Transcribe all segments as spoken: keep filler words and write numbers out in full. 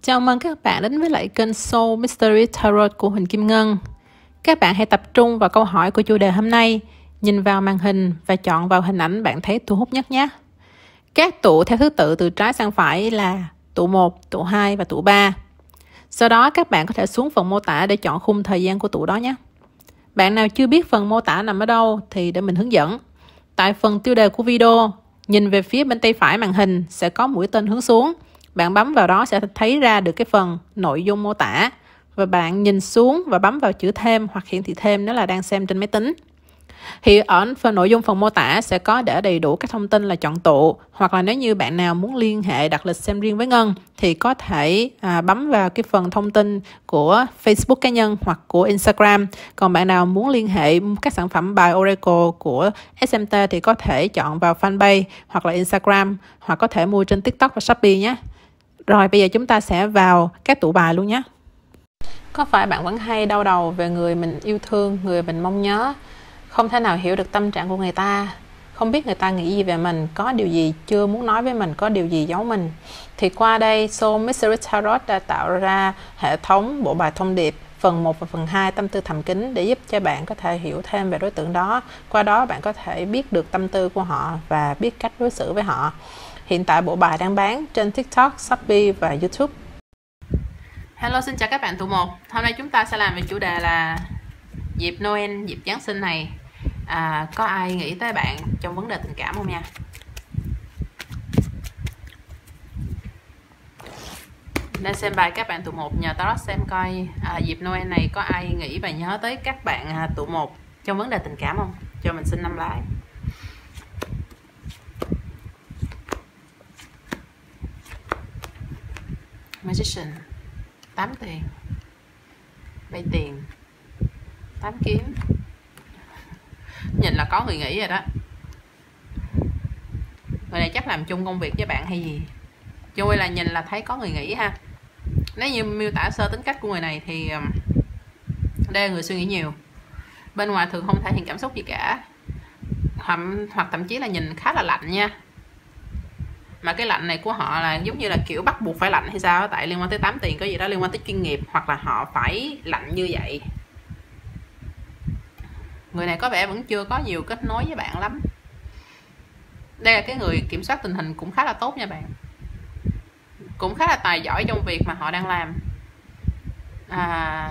Chào mừng các bạn đến với lại kênh Soul Mystery Tarot của Huỳnh Kim Ngân. Các bạn hãy tập trung vào câu hỏi của chủ đề hôm nay, nhìn vào màn hình và chọn vào hình ảnh bạn thấy thu hút nhất nhé. Các tụ theo thứ tự từ trái sang phải là tụ một, tụ hai và tụ ba. Sau đó các bạn có thể xuống phần mô tả để chọn khung thời gian của tụ đó nhé. Bạn nào chưa biết phần mô tả nằm ở đâu thì để mình hướng dẫn. Tại phần tiêu đề của video, nhìn về phía bên tay phải màn hình sẽ có mũi tên hướng xuống. Bạn bấm vào đó sẽ thấy ra được cái phần nội dung mô tả. Và bạn nhìn xuống và bấm vào chữ thêm hoặc hiển thị thêm nếu là đang xem trên máy tính. Thì ở phần nội dung phần mô tả sẽ có để đầy đủ các thông tin là chọn tụ. Hoặc là nếu như bạn nào muốn liên hệ đặt lịch xem riêng với Ngân thì có thể à, bấm vào cái phần thông tin của Facebook cá nhân hoặc của Instagram. Còn bạn nào muốn liên hệ các sản phẩm bài Oracle của ét em tê thì có thể chọn vào fanpage hoặc là Instagram, hoặc có thể mua trên TikTok và Shopee nhé. Rồi bây giờ chúng ta sẽ vào các tụ bài luôn nhé. Có phải bạn vẫn hay đau đầu về người mình yêu thương, người mình mong nhớ, không thể nào hiểu được tâm trạng của người ta, không biết người ta nghĩ gì về mình, có điều gì chưa muốn nói với mình, có điều gì giấu mình? Thì qua đây Soul Mystery Tarot đã tạo ra hệ thống bộ bài thông điệp phần một và phần hai tâm tư thầm kín để giúp cho bạn có thể hiểu thêm về đối tượng đó. Qua đó bạn có thể biết được tâm tư của họ và biết cách đối xử với họ. Hiện tại bộ bài đang bán trên TikTok, Shopee và YouTube. Hello, xin chào các bạn tụ một. Hôm nay chúng ta sẽ làm về chủ đề là dịp Noel, dịp Giáng sinh này, à, có ai nghĩ tới bạn trong vấn đề tình cảm không nha? Nên xem bài các bạn tụ một nhờ Tarot xem coi à, dịp Noel này có ai nghĩ và nhớ tới các bạn à, tụ một trong vấn đề tình cảm không? Cho mình xin năm like. Magician, tám tiền, bảy tiền, tám kiếm. Nhìn là có người nghĩ rồi đó. Người này chắc làm chung công việc với bạn hay gì? Chui là nhìn là thấy có người nghĩ ha. Nếu như miêu tả sơ tính cách của người này thì đây là người suy nghĩ nhiều. Bên ngoài thường không thể hiện cảm xúc gì cả, hoặc, hoặc thậm chí là nhìn khá là lạnh nha. Mà cái lạnh này của họ là giống như là kiểu bắt buộc phải lạnh hay sao đó, tại liên quan tới tám tiền có gì đó liên quan tới chuyên nghiệp, hoặc là họ phải lạnh như vậy. Người này có vẻ vẫn chưa có nhiều kết nối với bạn lắm. Đây là cái người kiểm soát tình hình cũng khá là tốt nha bạn, cũng khá là tài giỏi trong việc mà họ đang làm. à,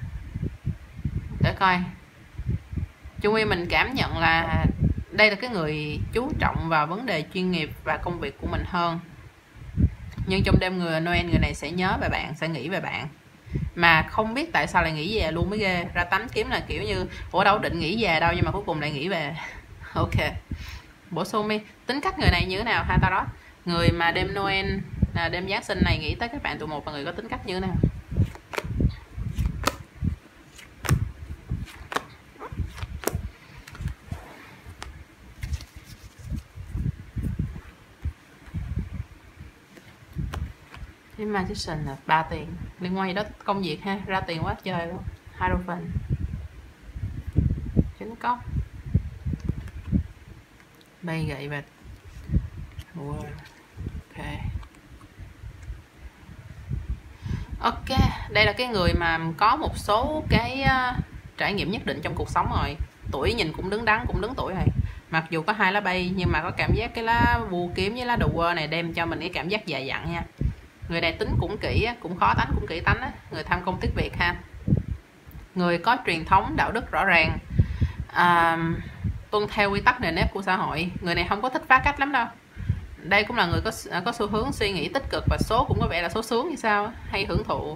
để coi, chung quy mình cảm nhận là đây là cái người chú trọng vào vấn đề chuyên nghiệp và công việc của mình hơn. Nhưng trong đêm người Noel, người này sẽ nhớ về bạn, sẽ nghĩ về bạn, mà không biết tại sao lại nghĩ về luôn mới ghê. Ra tám kiếm là kiểu như ủa đâu định nghĩ về đâu, nhưng mà cuối cùng lại nghĩ về. Ok, bổ sung đi tính cách người này như thế nào ha Tarot? Người mà đêm Noel, là đêm Giáng sinh này nghĩ tới các bạn tụ một và người có tính cách như thế nào? Cái Magician là ba tiền, liên quan gì đó công việc ha, ra tiền quá trời luôn. Hierophant, chính cốc, bay gậy và wow. Ok, ok, đây là cái người mà có một số cái uh, trải nghiệm nhất định trong cuộc sống rồi. Tuổi nhìn cũng đứng đắn, cũng đứng tuổi rồi. Mặc dù có hai lá bay nhưng mà có cảm giác cái lá vua kiếm với lá đầu quơ này đem cho mình cái cảm giác dày dặn nha. Người này tính cũng kỹ, cũng khó tánh, cũng kỹ tánh á. Người tham công tiếc việc ha. Người có truyền thống đạo đức rõ ràng, à, tuân theo quy tắc nền nếp của xã hội. Người này không có thích phá cách lắm đâu. Đây cũng là người có có xu hướng suy nghĩ tích cực, và số cũng có vẻ là số sướng như sao, hay hưởng thụ.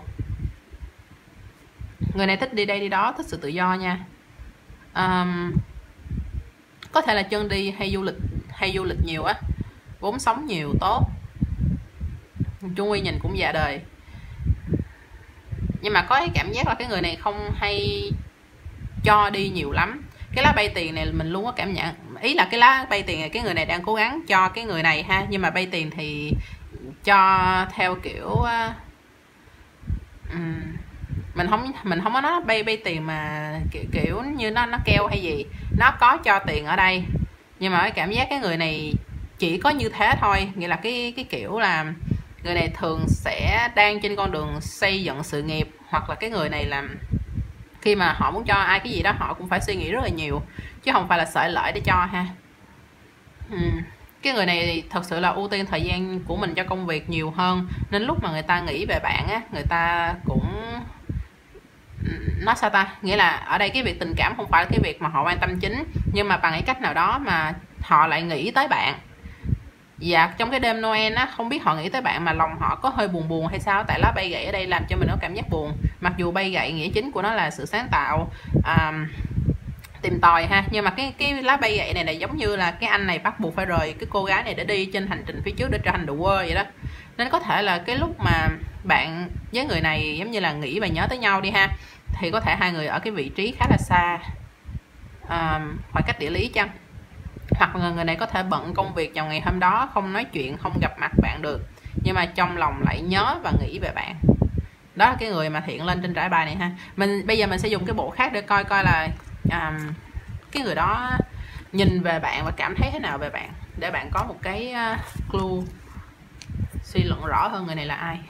Người này thích đi đây đi đó, thích sự tự do nha. À, có thể là chân đi hay du lịch, hay du lịch nhiều á, vốn sống nhiều, tốt. Chung quy nhìn cũng dạ đời. Nhưng mà có cái cảm giác là cái người này không hay cho đi nhiều lắm. Cái lá bay tiền này mình luôn có cảm nhận, ý là cái lá bay tiền này cái người này đang cố gắng cho cái người này ha, nhưng mà bay tiền thì cho theo kiểu uh, um, mình không mình không có nói bay bay tiền mà kiểu, kiểu như nó nó keo hay gì, nó có cho tiền ở đây, nhưng mà cái cảm giác cái người này chỉ có như thế thôi. Nghĩa là cái cái kiểu là người này thường sẽ đang trên con đường xây dựng sự nghiệp, hoặc là cái người này làm khi mà họ muốn cho ai cái gì đó họ cũng phải suy nghĩ rất là nhiều, chứ không phải là sợi lợi để cho ha. uhm. Cái người này thật sự là ưu tiên thời gian của mình cho công việc nhiều hơn, nên lúc mà người ta nghĩ về bạn á, người ta cũng nói sao ta, nghĩa là ở đây cái việc tình cảm không phải là cái việc mà họ quan tâm chính, nhưng mà bằng cái cách nào đó mà họ lại nghĩ tới bạn. Dạ, trong cái đêm Noel á, không biết họ nghĩ tới bạn mà lòng họ có hơi buồn buồn hay sao, tại lá bay gậy ở đây làm cho mình có cảm giác buồn. Mặc dù bay gậy nghĩa chính của nó là sự sáng tạo, à, tìm tòi ha, nhưng mà cái cái lá bay gậy này là giống như là cái anh này bắt buộc phải rời cái cô gái này để đi trên hành trình phía trước để trở thành the world vậy đó. Nên có thể là cái lúc mà bạn với người này giống như là nghĩ và nhớ tới nhau đi ha, thì có thể hai người ở cái vị trí khá là xa, à, khoảng cách địa lý chăng, hoặc là người này có thể bận công việc vào ngày hôm đó, không nói chuyện, không gặp mặt bạn được, nhưng mà trong lòng lại nhớ và nghĩ về bạn. Đó là cái người mà hiện lên trên trải bài này ha. Mình bây giờ mình sẽ dùng cái bộ khác để coi coi là um, cái người đó nhìn về bạn và cảm thấy thế nào về bạn, để bạn có một cái uh, clue suy luận rõ hơn người này là ai.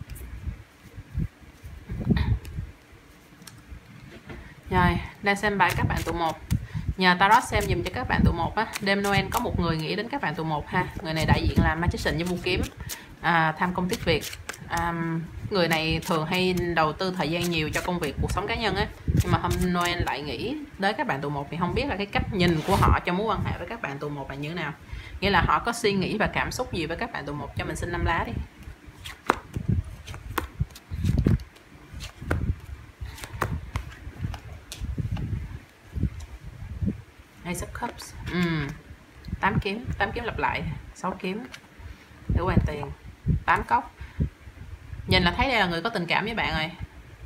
Rồi, đang xem bài các bạn tụ một. Nhờ Tarot xem dùm cho các bạn tụ một á. Đêm Noel có một người nghĩ đến các bạn tụ một ha. Người này đại diện là Magician với Vũ Kiếm, à, tham công tiếc việc. à, Người này thường hay đầu tư thời gian nhiều cho công việc, cuộc sống cá nhân á. Nhưng mà hôm Noel lại nghĩ đến các bạn tụ một, thì không biết là cái cách nhìn của họ trong mối quan hệ với các bạn tụ một là như thế nào. Nghĩa là họ có suy nghĩ và cảm xúc gì với các bạn tụ một. Cho mình xin năm lá đi. Ace of Cups, uhm. tám kiếm, tám kiếm lặp lại, sáu kiếm, nữ hoàng tiền, tám cốc. Nhìn là thấy đây là người có tình cảm với bạn rồi.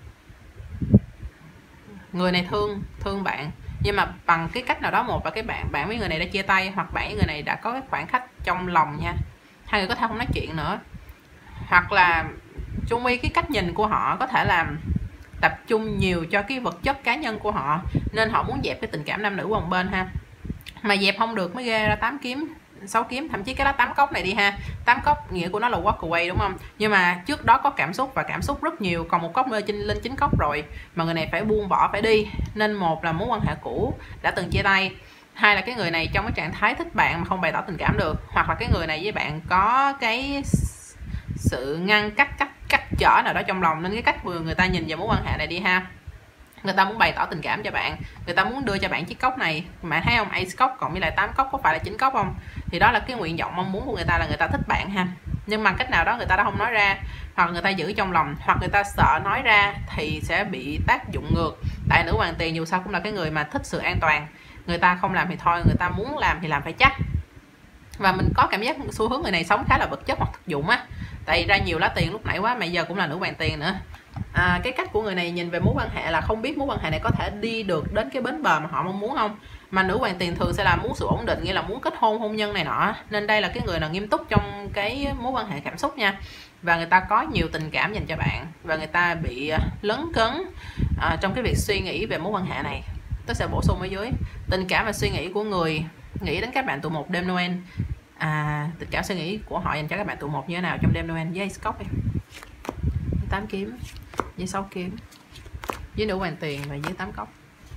Người này thương thương bạn, nhưng mà bằng cái cách nào đó, một là cái bạn bạn với người này đã chia tay, hoặc bạn với người này đã có cái khoảng cách trong lòng nha. Hai người có thể không nói chuyện nữa, hoặc là chung quy cái cách nhìn của họ có thể là tập trung nhiều cho cái vật chất cá nhân của họ, nên họ muốn dẹp cái tình cảm nam nữ qua một bên ha. Mà dẹp không được mới ghê ra tám kiếm, sáu kiếm, thậm chí cái lá tám cốc này đi ha. Tám cốc nghĩa của nó là walk away đúng không? Nhưng mà trước đó có cảm xúc, và cảm xúc rất nhiều, còn một cốc lên lên chín cốc rồi mà người này phải buông bỏ, phải đi. Nên một là mối quan hệ cũ đã từng chia tay, hai là cái người này trong cái trạng thái thích bạn mà không bày tỏ tình cảm được, hoặc là cái người này với bạn có cái sự ngăn cách, cách cách trở nào đó trong lòng, nên cái cách vừa người ta nhìn vào mối quan hệ này đi ha, người ta muốn bày tỏ tình cảm cho bạn, người ta muốn đưa cho bạn chiếc cốc này. Mà thấy không, Ace cốc cộng với lại tám cốc có phải là chín cốc không? Thì đó là cái nguyện vọng mong muốn của người ta, là người ta thích bạn ha, nhưng bằng cách nào đó người ta đã không nói ra, hoặc người ta giữ trong lòng, hoặc người ta sợ nói ra thì sẽ bị tác dụng ngược. Tại nữ hoàng tiền dù sao cũng là cái người mà thích sự an toàn, người ta không làm thì thôi, người ta muốn làm thì làm phải chắc. Và mình có cảm giác xu hướng người này sống khá là vật chất hoặc thực dụng á, tại ra nhiều lá tiền lúc nãy quá, mà giờ cũng là nữ hoàng tiền nữa. À, cái cách của người này nhìn về mối quan hệ là không biết mối quan hệ này có thể đi được đến cái bến bờ mà họ mong muốn không. Mà nữ hoàng tiền thường sẽ là muốn sự ổn định, nghĩa là muốn kết hôn, hôn nhân này nọ, nên đây là cái người nào nghiêm túc trong cái mối quan hệ cảm xúc nha. Và người ta có nhiều tình cảm dành cho bạn, và người ta bị lấn cấn à, trong cái việc suy nghĩ về mối quan hệ này. Tôi sẽ bổ sung ở dưới tình cảm và suy nghĩ của người nghĩ đến các bạn tụ một đêm Noel. À, tình cảm suy nghĩ của họ dành cho các bạn tụ một như thế nào trong đêm Noel với Ace Cup, tám kiếm với sáu kiếm, với nữ hoàng tiền và với tám cốc.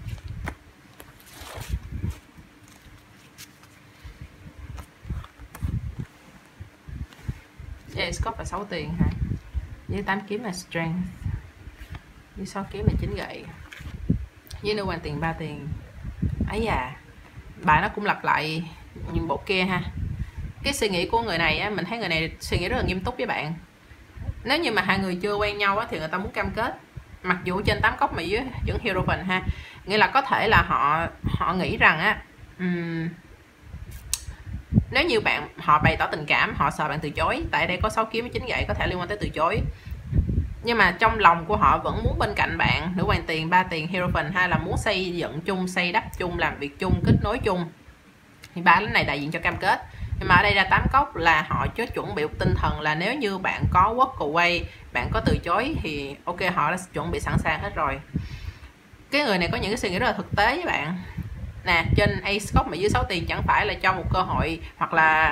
Ace Cup là sáu tiền ha, với tám kiếm là strength, với sáu kiếm là chín gậy, với nữ hoàng tiền ba tiền. Ấy à, bài nó cũng lặp lại những bộ kia ha. Cái suy nghĩ của người này á, mình thấy người này suy nghĩ rất là nghiêm túc với bạn. Nếu như mà hai người chưa quen nhau á, thì người ta muốn cam kết, mặc dù trên tám cốc mà dưới vẫn Hierophant ha, nghĩa là có thể là họ họ nghĩ rằng á, um, nếu như bạn họ bày tỏ tình cảm, họ sợ bạn từ chối. Tại đây có sáu kiếm với chín gậy, có thể liên quan tới từ chối, nhưng mà trong lòng của họ vẫn muốn bên cạnh bạn. Nữ hoàng tiền ba tiền Hierophant ha, là muốn xây dựng chung, xây đắp chung, làm việc chung, kết nối chung. Thì ba cái này đại diện cho cam kết. Nhưng mà ở đây ra tám cốc là họ chưa chuẩn bị một tinh thần là nếu như bạn có walk away, bạn có từ chối thì ok, họ đã chuẩn bị sẵn sàng hết rồi. Cái người này có những cái suy nghĩ rất là thực tế với bạn nè. Trên Ace Cup mà dưới sáu tiền chẳng phải là cho một cơ hội, hoặc là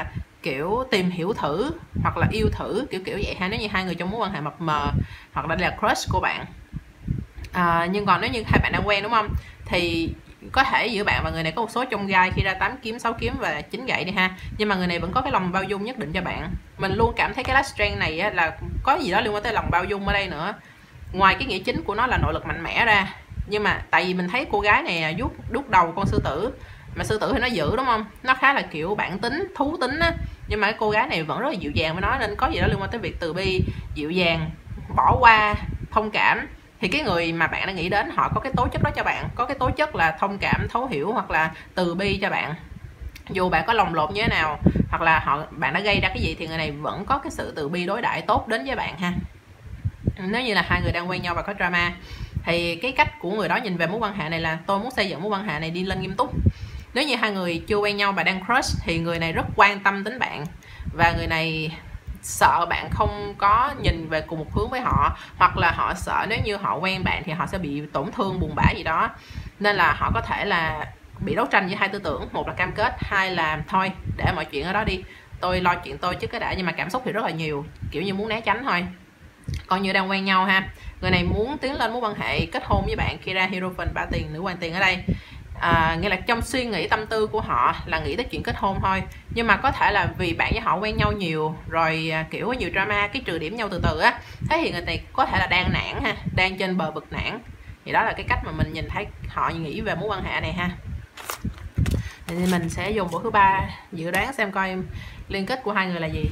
kiểu tìm hiểu thử hoặc là yêu thử, kiểu kiểu vậy ha, nếu như hai người trong mối quan hệ mập mờ hoặc là đây là crush của bạn. À, nhưng còn nếu như hai bạn đang quen đúng không, thì có thể giữa bạn và người này có một số chông gai khi ra tám kiếm, sáu kiếm và chín gậy đi ha, nhưng mà người này vẫn có cái lòng bao dung nhất định cho bạn. Mình luôn cảm thấy cái last strength này á, là có gì đó liên quan tới lòng bao dung ở đây nữa, ngoài cái nghĩa chính của nó là nội lực mạnh mẽ ra. Nhưng mà tại vì mình thấy cô gái này vuốt đút đầu con sư tử, mà sư tử thì nó dữ đúng không, nó khá là kiểu bản tính, thú tính á, nhưng mà cái cô gái này vẫn rất là dịu dàng với nó, nên có gì đó liên quan tới việc từ bi, dịu dàng, bỏ qua, thông cảm. Thì cái người mà bạn đã nghĩ đến họ có cái tố chất đó cho bạn, có cái tố chất là thông cảm, thấu hiểu hoặc là từ bi cho bạn. Dù bạn có lồng lộn như thế nào hoặc là họ bạn đã gây ra cái gì thì người này vẫn có cái sự từ bi đối đãi tốt đến với bạn ha. Nếu như là hai người đang quen nhau và có drama thì cái cách của người đó nhìn về mối quan hệ này là tôi muốn xây dựng mối quan hệ này đi lên nghiêm túc. Nếu như hai người chưa quen nhau và đang crush thì người này rất quan tâm đến bạn, và người này sợ bạn không có nhìn về cùng một hướng với họ, hoặc là họ sợ nếu như họ quen bạn thì họ sẽ bị tổn thương, buồn bã gì đó, nên là họ có thể là bị đấu tranh với hai tư tưởng, một là cam kết, hai là thôi để mọi chuyện ở đó đi, tôi lo chuyện tôi chứ cái đã, nhưng mà cảm xúc thì rất là nhiều, kiểu như muốn né tránh thôi. Còn như đang quen nhau ha, người này muốn tiến lên mối quan hệ kết hôn với bạn, khi ra Hierophant ba tiền, nữ hoàng tiền ở đây. À, nghĩa là trong suy nghĩ tâm tư của họ là nghĩ tới chuyện kết hôn thôi, nhưng mà có thể là vì bạn với họ quen nhau nhiều rồi, kiểu có nhiều drama, cái trừ điểm nhau từ từ á, thế thì người này có thể là đang nản ha, đang trên bờ vực nản. Thì đó là cái cách mà mình nhìn thấy họ nghĩ về mối quan hệ này ha. Thì mình sẽ dùng bộ thứ ba dự đoán xem coi liên kết của hai người là gì.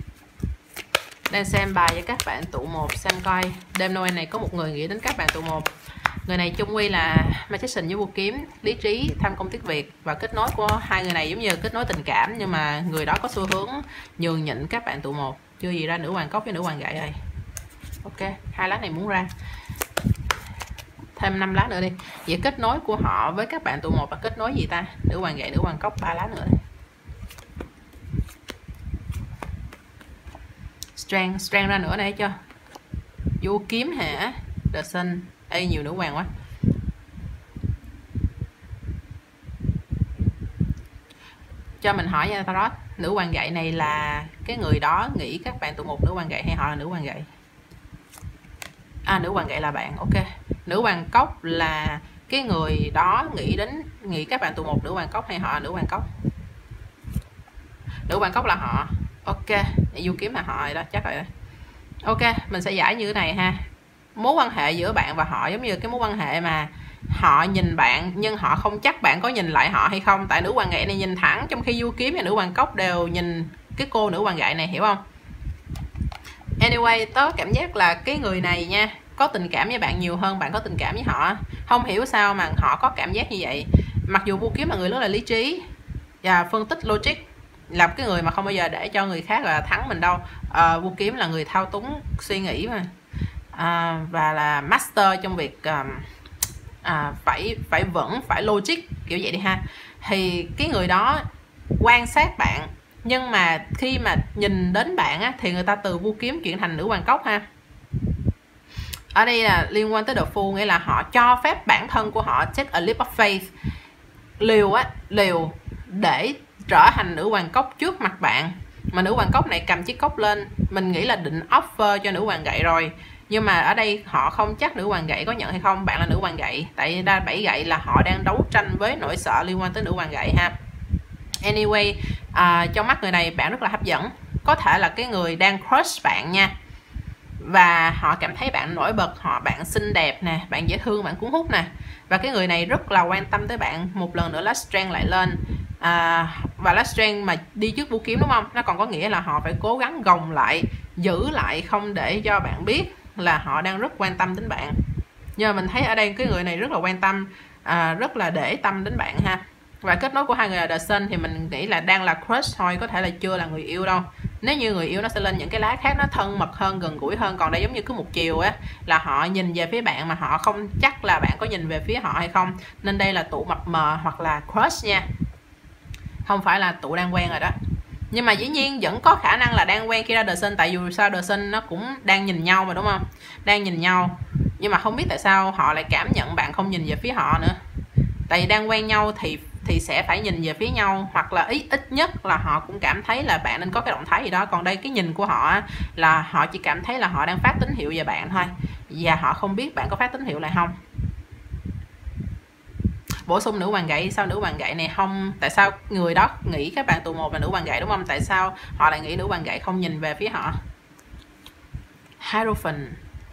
Đang xem bài với các bạn tụ một, xem coi đêm Noel này có một người nghĩ đến các bạn tụ một. Người này chung quy là Magician với Vua Kiếm, lý trí, tham công tiếc việc, và kết nối của hai người này giống như kết nối tình cảm, nhưng mà người đó có xu hướng nhường nhịn các bạn tụ một. Chưa gì ra nữ hoàng cốc với nữ hoàng gậy rồi. Ok, hai lá này muốn ra. Thêm năm lá nữa đi. Vậy kết nối của họ với các bạn tụ một là kết nối gì ta? Nữ hoàng gậy, nữ hoàng cốc, ba lá nữa đây. Strength, strength ra nữa đây cho. Vua Kiếm hả? The Sun. Ê, nhiều nữ hoàng quá. Cho mình hỏi nha Tarot, nữ hoàng gậy này là cái người đó nghĩ các bạn tụ một nữ hoàng gậy hay họ là nữ hoàng gậy? À, nữ hoàng gậy là bạn, ok. Nữ hoàng cốc là cái người đó nghĩ đến nghĩ các bạn tụ một nữ hoàng cốc hay họ là nữ hoàng cốc? Nữ hoàng cốc là họ. Ok, Du Kiếm là họ rồi đó, chắc rồi đó. Ok, mình sẽ giải như thế này ha. Mối quan hệ giữa bạn và họ giống như cái mối quan hệ mà họ nhìn bạn nhưng họ không chắc bạn có nhìn lại họ hay không. Tại nữ hoàng gậy này nhìn thẳng, trong khi Du Kiếm và nữ hoàng cốc đều nhìn cái cô nữ hoàng gậy này, hiểu không? Anyway, tớ cảm giác là cái người này nha, có tình cảm với bạn nhiều hơn bạn có tình cảm với họ. Không hiểu sao mà họ có cảm giác như vậy. Mặc dù Vua Kiếm là người rất là lý trí và phân tích logic, là cái người mà không bao giờ để cho người khác là thắng mình đâu. À, Vua Kiếm là người thao túng suy nghĩ mà, à, và là master trong việc à, à, phải phải vững, phải logic kiểu vậy đi ha. Thì cái người đó quan sát bạn, nhưng mà khi mà nhìn đến bạn á, thì người ta từ Vua Kiếm chuyển thành nữ hoàng cốc ha. Ở đây là liên quan tới The Fool, nghĩa là họ cho phép bản thân của họ take a leap of faith, liều á, liều để trở thành nữ hoàng cốc trước mặt bạn. Mà nữ hoàng cốc này cầm chiếc cốc lên, mình nghĩ là định offer cho nữ hoàng gậy rồi, nhưng mà ở đây họ không chắc nữ hoàng gậy có nhận hay không. Bạn là nữ hoàng gậy, tại ra bảy gậy là họ đang đấu tranh với nỗi sợ liên quan tới nữ hoàng gậy ha. Anyway, à, trong mắt người này bạn rất là hấp dẫn, có thể là cái người đang crush bạn nha, và họ cảm thấy bạn nổi bật, họ bạn xinh đẹp nè, bạn dễ thương, bạn cuốn hút nè, và cái người này rất là quan tâm tới bạn. Một lần nữa last strength lại lên, à, và last strength mà đi trước Vũ Kiếm đúng không, nó còn có nghĩa là họ phải cố gắng gồng lại, giữ lại, không để cho bạn biết là họ đang rất quan tâm đến bạn. Nhưng mà mình thấy ở đây cái người này rất là quan tâm, à, rất là để tâm đến bạn ha. Và kết nối của hai người là The Sun thì mình nghĩ là đang là crush thôi, có thể là chưa là người yêu đâu. Nếu như người yêu nó sẽ lên những cái lá khác, nó thân mật hơn, gần gũi hơn. Còn đây giống như cứ một chiều á, là họ nhìn về phía bạn mà họ không chắc là bạn có nhìn về phía họ hay không. Nên đây là tụ mập mờ hoặc là crush nha, không phải là tụ đang quen rồi đó. Nhưng mà dĩ nhiên vẫn có khả năng là đang quen khi ra The Sun, tại dù sao The Sun nó cũng đang nhìn nhau mà đúng không, đang nhìn nhau. Nhưng mà không biết tại sao họ lại cảm nhận bạn không nhìn về phía họ nữa. Tại vì đang quen nhau thì thì thì sẽ phải nhìn về phía nhau, hoặc là ít ít nhất là họ cũng cảm thấy là bạn nên có cái động thái gì đó. Còn đây cái nhìn của họ là họ chỉ cảm thấy là họ đang phát tín hiệu về bạn thôi, và họ không biết bạn có phát tín hiệu lại không. Bổ sung nữ hoàng gậy. Sao nữ hoàng gậy này không, tại sao người đó nghĩ các bạn tụ một là nữ hoàng gậy đúng không? Tại sao họ lại nghĩ nữ hoàng gậy không nhìn về phía họ? Hierophant.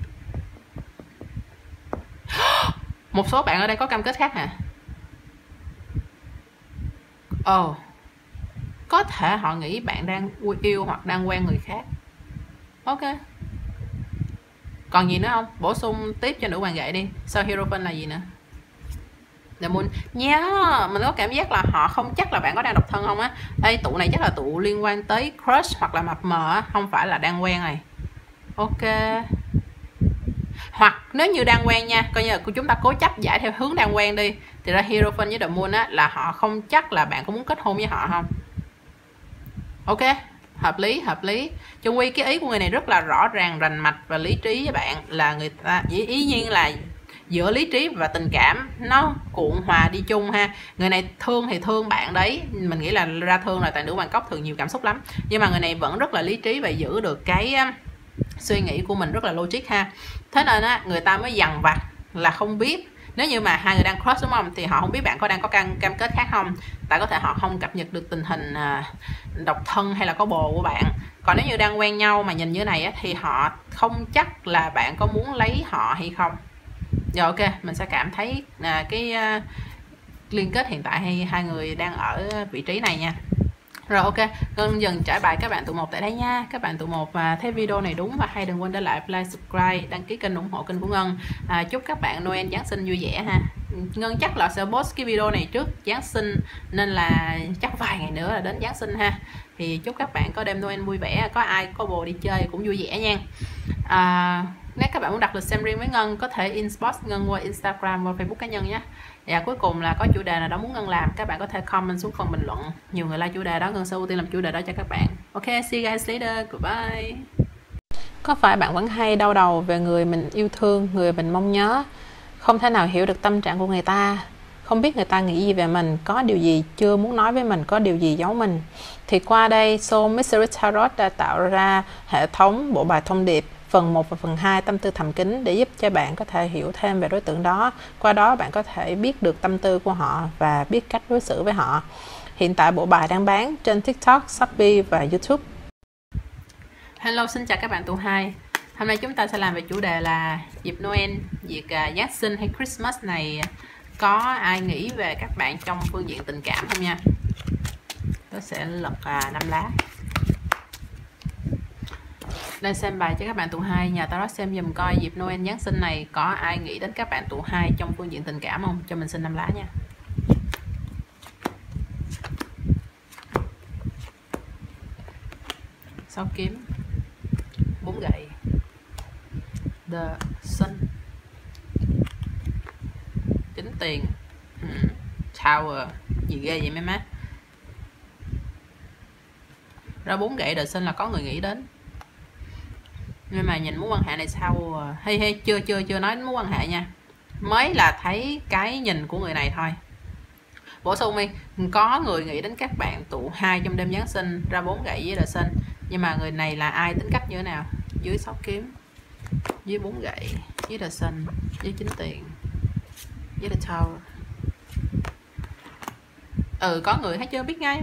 Một số bạn ở đây có cam kết khác hả? Ồ, oh, có thể họ nghĩ bạn đang yêu hoặc đang quen người khác. Ok. Còn gì nữa không? Bổ sung tiếp cho nữ hoàng gậy đi. Sau Hierophant là gì nữa? The Moon. Yeah, mình có cảm giác là họ không chắc là bạn có đang độc thân không á. Đây tụ này chắc là tụ liên quan tới crush hoặc là mập mờ á, không phải là đang quen này. Ok. Hoặc nếu như đang quen nha, coi như là chúng ta cố chấp giải theo hướng đang quen đi, thì ra Hierophant với The Moon á là họ không chắc là bạn có muốn kết hôn với họ không. Ok, hợp lý, hợp lý. Chung quy cái ý của người này rất là rõ ràng, rành mạch và lý trí với bạn, là người ta ý, ý nhiên là giữa lý trí và tình cảm nó cuộn hòa đi chung ha. Người này thương thì thương bạn đấy, mình nghĩ là ra thương là tại nữ hoàng cốc thường nhiều cảm xúc lắm, nhưng mà người này vẫn rất là lý trí và giữ được cái suy nghĩ của mình rất là logic ha. Thế nên á người ta mới dằn vặt là không biết. Nếu như mà hai người đang crush đúng không, thì họ không biết bạn có đang có cam, cam kết khác không, tại có thể họ không cập nhật được tình hình à, độc thân hay là có bồ của bạn. Còn nếu như đang quen nhau mà nhìn như này á, thì họ không chắc là bạn có muốn lấy họ hay không. Rồi ok, mình sẽ cảm thấy à, cái à, liên kết hiện tại hay hai người đang ở vị trí này nha. Rồi ok, Ngân dần trải bài các bạn tụ một tại đây nha. Các bạn tụ một và thấy video này đúng và hay, đừng quên để lại like, subscribe, đăng ký kênh ủng hộ kênh của Ngân. À, chúc các bạn Noel Giáng sinh vui vẻ ha. Ngân chắc là sẽ post cái video này trước Giáng sinh, nên là chắc vài ngày nữa là đến Giáng sinh ha. Thì chúc các bạn có đêm Noel vui vẻ, có ai có bồ đi chơi cũng vui vẻ nha. À, nếu các bạn muốn đặt lịch xem riêng với Ngân, có thể inbox Ngân qua Instagram và Facebook cá nhân nhé. Và cuối cùng là có chủ đề nào đó muốn Ngân làm, các bạn có thể comment xuống phần bình luận. Nhiều người like chủ đề đó, Ngân sẽ ưu tiên làm chủ đề đó cho các bạn. Ok, see you guys later, goodbye. Có phải bạn vẫn hay đau đầu về người mình yêu thương, người mình mong nhớ, không thể nào hiểu được tâm trạng của người ta, không biết người ta nghĩ gì về mình, có điều gì chưa muốn nói với mình, có điều gì giấu mình? Thì qua đây, Soul Mystery Tarot đã tạo ra hệ thống bộ bài thông điệp phần một và phần hai tâm tư thầm kín để giúp cho bạn có thể hiểu thêm về đối tượng đó. Qua đó bạn có thể biết được tâm tư của họ và biết cách đối xử với họ. Hiện tại bộ bài đang bán trên TikTok, Shopee và YouTube. Hello, xin chào các bạn tụ hai. Hôm nay chúng ta sẽ làm về chủ đề là dịp Noel, dịp uh, Giáng sinh hay Christmas này có ai nghĩ về các bạn trong phương diện tình cảm không nha. Tôi sẽ lật uh, năm lá. Đây xem bài cho các bạn tụ hai, nhà tarot xem dùm coi dịp Noel Giáng sinh này có ai nghĩ đến các bạn tụ hai trong phương diện tình cảm không? Cho mình xin năm lá nha. Sáu kiếm, bốn gậy, The Sun, chính tiền, hmm. Tower, gì ghê vậy mấy má? Ra bốn gậy The Sun là có người nghĩ đến. Nhưng mà nhìn mối quan hệ này sao hay hay chưa chưa chưa nói đến mối quan hệ nha, mới là thấy cái nhìn của người này thôi. Bổ sung đi, có người nghĩ đến các bạn tụ hai trong đêm Giáng sinh, ra bốn gậy với The Sun, nhưng mà người này là ai, tính cách như thế nào? Dưới sáu kiếm, dưới bốn gậy, với The Sun, với chính tiền, với The Tower. Ừ, có người thấy chưa biết ngay.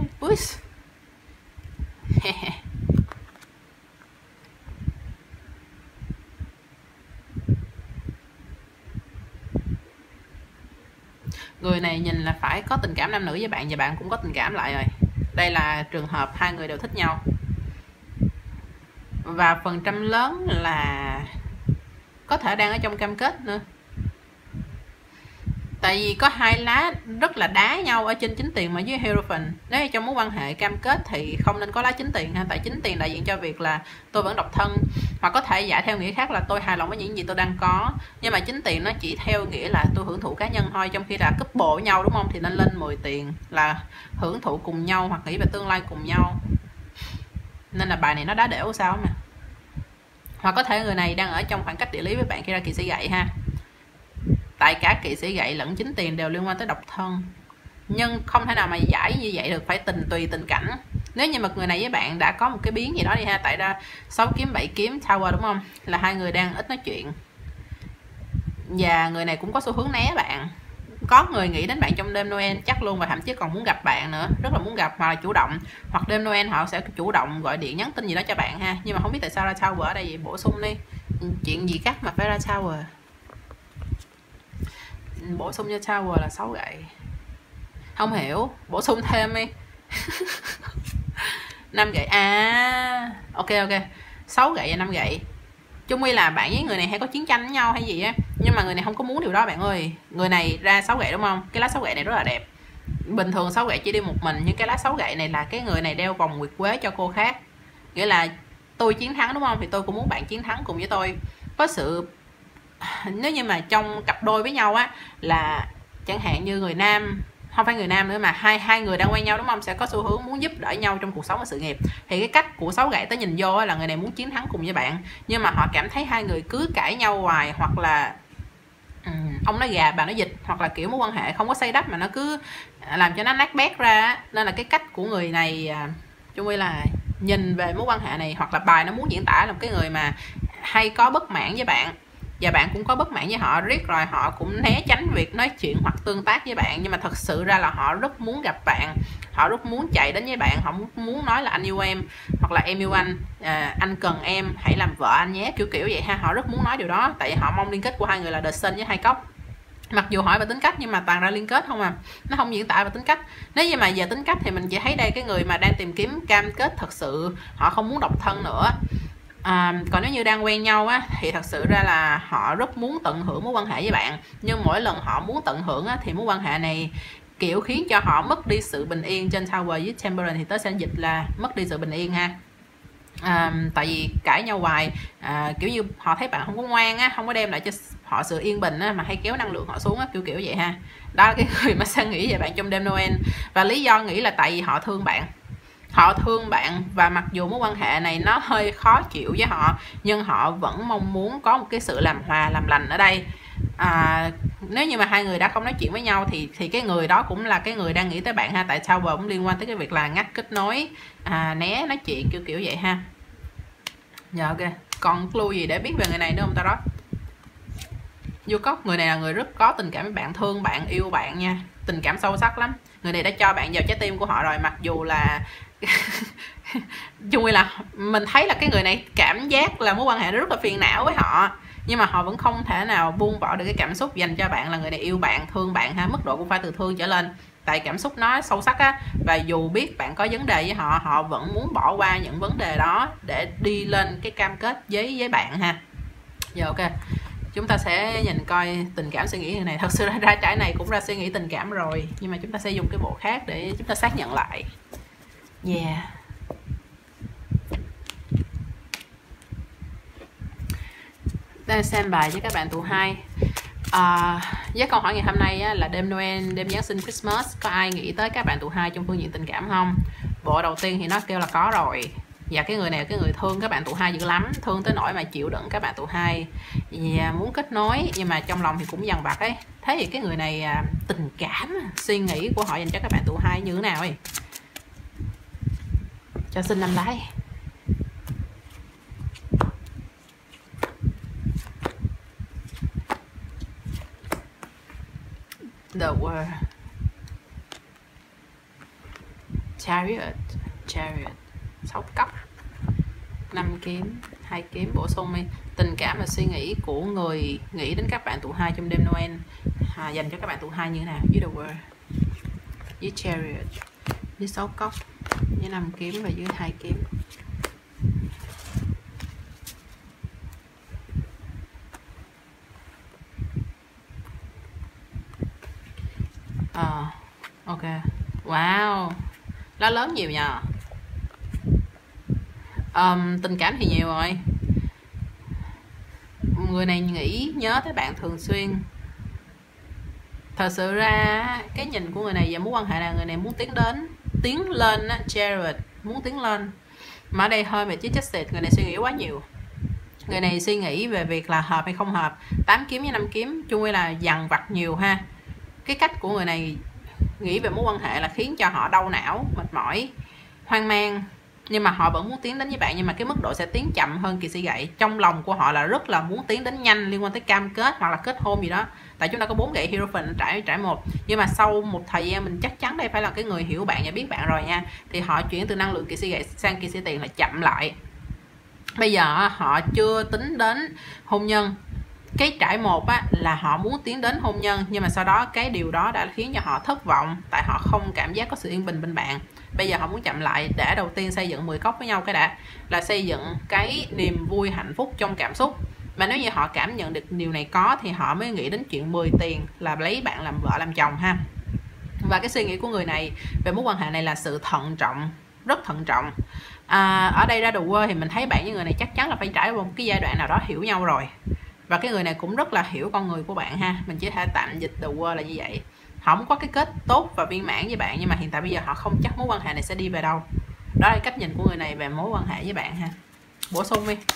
Người này nhìn là phải có tình cảm nam nữ với bạn, và bạn cũng có tình cảm lại rồi. Đây là trường hợp hai người đều thích nhau, và phần trăm lớn là có thể đang ở trong cam kết nữa. Tại vì có hai lá rất là đá nhau ở trên chính tiền mà với Hierophant. Nếu trong mối quan hệ cam kết thì không nên có lá chính tiền ha. Tại chính tiền đại diện cho việc là tôi vẫn độc thân, hoặc có thể giải theo nghĩa khác là tôi hài lòng với những gì tôi đang có. Nhưng mà chính tiền nó chỉ theo nghĩa là tôi hưởng thụ cá nhân thôi. Trong khi là couple với nhau đúng không, thì nên lên mười tiền là hưởng thụ cùng nhau hoặc nghĩ về tương lai cùng nhau. Nên là bài này nó đá đểu sao mà. Hoặc có thể người này đang ở trong khoảng cách địa lý với bạn khi ra kỵ sĩ gậy ha. Tại cả kỵ sĩ gậy lẫn chính tiền đều liên quan tới độc thân. nhưng không thể nào mà giải như vậy được, phải tình tùy tình cảnh. Nếu như mà người này với bạn đã có một cái biến gì đó đi ha, tại ra sáu kiếm bảy kiếm Tower đúng không, là hai người đang ít nói chuyện và người này cũng có xu hướng né bạn. Có người nghĩ đến bạn trong đêm Noel chắc luôn, và thậm chí còn muốn gặp bạn nữa, rất là muốn gặp, hoặc là chủ động, hoặc đêm Noel họ sẽ chủ động gọi điện nhắn tin gì đó cho bạn ha. Nhưng mà không biết tại sao ra Tower ở đây vậy, bổ sung đi. Chuyện gì cắt mà phải ra Tower? Bổ sung cho Tower là sáu gậy. Không hiểu, bổ sung thêm đi. năm gậy à, ok ok, sáu gậy và năm gậy. Chung quy là bạn với người này hay có chiến tranh với nhau hay gì á, nhưng mà người này không có muốn điều đó bạn ơi. Người này ra sáu gậy đúng không, cái lá sáu gậy này rất là đẹp. Bình thường sáu gậy chỉ đi một mình, nhưng cái lá sáu gậy này là cái người này đeo vòng nguyệt quế cho cô khác, nghĩa là tôi chiến thắng đúng không, thì tôi cũng muốn bạn chiến thắng cùng với tôi. Có sự, nếu như mà trong cặp đôi với nhau á, là chẳng hạn như người nam, không phải người nam nữa mà hai hai người đang quen nhau đúng không, sẽ có xu hướng muốn giúp đỡ nhau trong cuộc sống và sự nghiệp. Thì cái cách của sáu gậy tới nhìn vô là người này muốn chiến thắng cùng với bạn, nhưng mà họ cảm thấy hai người cứ cãi nhau hoài, hoặc là um, ông nói gà bà nói vịt, hoặc là kiểu mối quan hệ không có xây đắp mà nó cứ làm cho nó nát bét ra. Nên là cái cách của người này chung quy là nhìn về mối quan hệ này, hoặc là bài nó muốn diễn tả là một cái người mà hay có bất mãn với bạn, và bạn cũng có bất mãn với họ, riết rồi họ cũng né tránh việc nói chuyện hoặc tương tác với bạn. Nhưng mà thật sự ra là họ rất muốn gặp bạn, họ rất muốn chạy đến với bạn, họ muốn nói là anh yêu em, hoặc là em yêu anh, à, anh cần em, hãy làm vợ anh nhé, kiểu kiểu vậy ha. Họ rất muốn nói điều đó, tại vì họ mong liên kết của hai người là The Sun với hai cốc. Mặc dù hỏi về tính cách nhưng mà toàn ra liên kết không à, nó không diễn tả về tính cách. Nếu như mà về tính cách thì mình chỉ thấy đây cái người mà đang tìm kiếm cam kết thật sự, họ không muốn độc thân nữa. À, còn nếu như đang quen nhau á, thì thật sự ra là họ rất muốn tận hưởng mối quan hệ với bạn, nhưng mỗi lần họ muốn tận hưởng á, thì mối quan hệ này kiểu khiến cho họ mất đi sự bình yên. Trên Tower với Temperance thì tớ sẽ dịch là mất đi sự bình yên ha. À, tại vì cãi nhau hoài, à, kiểu như họ thấy bạn không có ngoan á, không có đem lại cho họ sự yên bình á, mà hay kéo năng lượng họ xuống á, kiểu kiểu vậy ha. Đó là cái người mà sẽ nghĩ về bạn trong đêm Noel, và lý do nghĩ là tại vì họ thương bạn. Họ thương bạn, và mặc dù mối quan hệ này nó hơi khó chịu với họ, nhưng họ vẫn mong muốn có một cái sự làm hòa làm lành ở đây. À, nếu như mà hai người đã không nói chuyện với nhau thì thì cái người đó cũng là cái người đang nghĩ tới bạn ha. Tại sao cũng liên quan tới cái việc là ngắt kết nối, à, né nói chuyện, kiểu kiểu vậy ha. Dạ ok, còn clue gì để biết về người này nữa không ta đó? Vô Cốc, người này là người rất có tình cảm với bạn, thương bạn, yêu bạn nha, tình cảm sâu sắc lắm. Người này đã cho bạn vào trái tim của họ rồi, mặc dù là chung quy là mình thấy là cái người này cảm giác là mối quan hệ rất là phiền não với họ, nhưng mà họ vẫn không thể nào buông bỏ được cái cảm xúc dành cho bạn. Là người này yêu bạn, thương bạn ha, mức độ cũng phải từ thương trở lên, tại cảm xúc nó sâu sắc á. Và dù biết bạn có vấn đề với họ, họ vẫn muốn bỏ qua những vấn đề đó để đi lên cái cam kết với với bạn ha. Giờ ok, chúng ta sẽ nhìn coi tình cảm suy nghĩ người này. Thật sự ra, ra trải này cũng ra suy nghĩ tình cảm rồi, nhưng mà chúng ta sẽ dùng cái bộ khác để chúng ta xác nhận lại. Yeah. Đang xem bài với các bạn tụ hai. À, với câu hỏi ngày hôm nay á, là đêm Noel, đêm Giáng sinh Christmas, có ai nghĩ tới các bạn tụ hai trong phương diện tình cảm không? Bộ đầu tiên thì nó kêu là có rồi. Và cái người này là cái người thương các bạn tụ hai dữ lắm, thương tới nỗi mà chịu đựng các bạn tụ hai, và muốn kết nối nhưng mà trong lòng thì cũng dằn vặt ấy. Thế thì cái người này à, tình cảm, suy nghĩ của họ dành cho các bạn tụ hai như thế nào ấy? Cho xin năm lái. The World, Chariot, Chariot, sáu cấp, năm kiếm, hai kiếm, bổ sung đi. Tình cảm và suy nghĩ của người nghĩ đến các bạn tụ hai trong đêm Noel, à, dành cho các bạn tụ hai như thế nào? Với The World, với Chariot, với sáu cốc, với năm kiếm và dưới hai kiếm. À, ok, wow, lá lớn nhiều nhờ. Um, tình cảm thì nhiều rồi. Người này nghĩ nhớ tới bạn thường xuyên. Thật sự ra cái nhìn của người này về mối quan hệ là người này muốn tiến đến, tiến lên á, Jared muốn tiến lên. Mà ở đây hơi về chiếc chết, người này suy nghĩ quá nhiều. Người này suy nghĩ về việc là hợp hay không hợp. Tám kiếm với năm kiếm chung quy là dằn vặt nhiều ha. Cái cách của người này nghĩ về mối quan hệ là khiến cho họ đau não, mệt mỏi, hoang mang, nhưng mà họ vẫn muốn tiến đến với bạn, nhưng mà cái mức độ sẽ tiến chậm hơn kỳ sĩ gậy. Trong lòng của họ là rất là muốn tiến đến nhanh, liên quan tới cam kết hoặc là kết hôn gì đó, tại chúng ta có bốn gậy Hierophant trải trải một. Nhưng mà sau một thời gian mình chắc chắn đây phải là cái người hiểu bạn và biết bạn rồi nha, thì họ chuyển từ năng lượng kỳ sĩ gậy sang kỳ sĩ tiền là chậm lại. Bây giờ họ chưa tính đến hôn nhân. Cái trải một á, là họ muốn tiến đến hôn nhân, nhưng mà sau đó cái điều đó đã khiến cho họ thất vọng, tại họ không cảm giác có sự yên bình bên bạn. Bây giờ họ muốn chậm lại để đầu tiên xây dựng mười cốc với nhau cái đã, là xây dựng cái niềm vui hạnh phúc trong cảm xúc. Mà nếu như họ cảm nhận được điều này có thì họ mới nghĩ đến chuyện mười tiền là lấy bạn làm vợ làm chồng ha. Và cái suy nghĩ của người này về mối quan hệ này là sự thận trọng, rất thận trọng. À, ở đây ra đầu quơ thì mình thấy bạn với người này chắc chắn là phải trải qua một cái giai đoạn nào đó hiểu nhau rồi, và cái người này cũng rất là hiểu con người của bạn ha. Mình chỉ thể tạm dịch đầu quơ là như vậy. Họ muốn có cái kết tốt và viên mãn với bạn, nhưng mà hiện tại bây giờ họ không chắc mối quan hệ này sẽ đi về đâu. Đó là cách nhìn của người này về mối quan hệ với bạn ha. Bổ sung đi.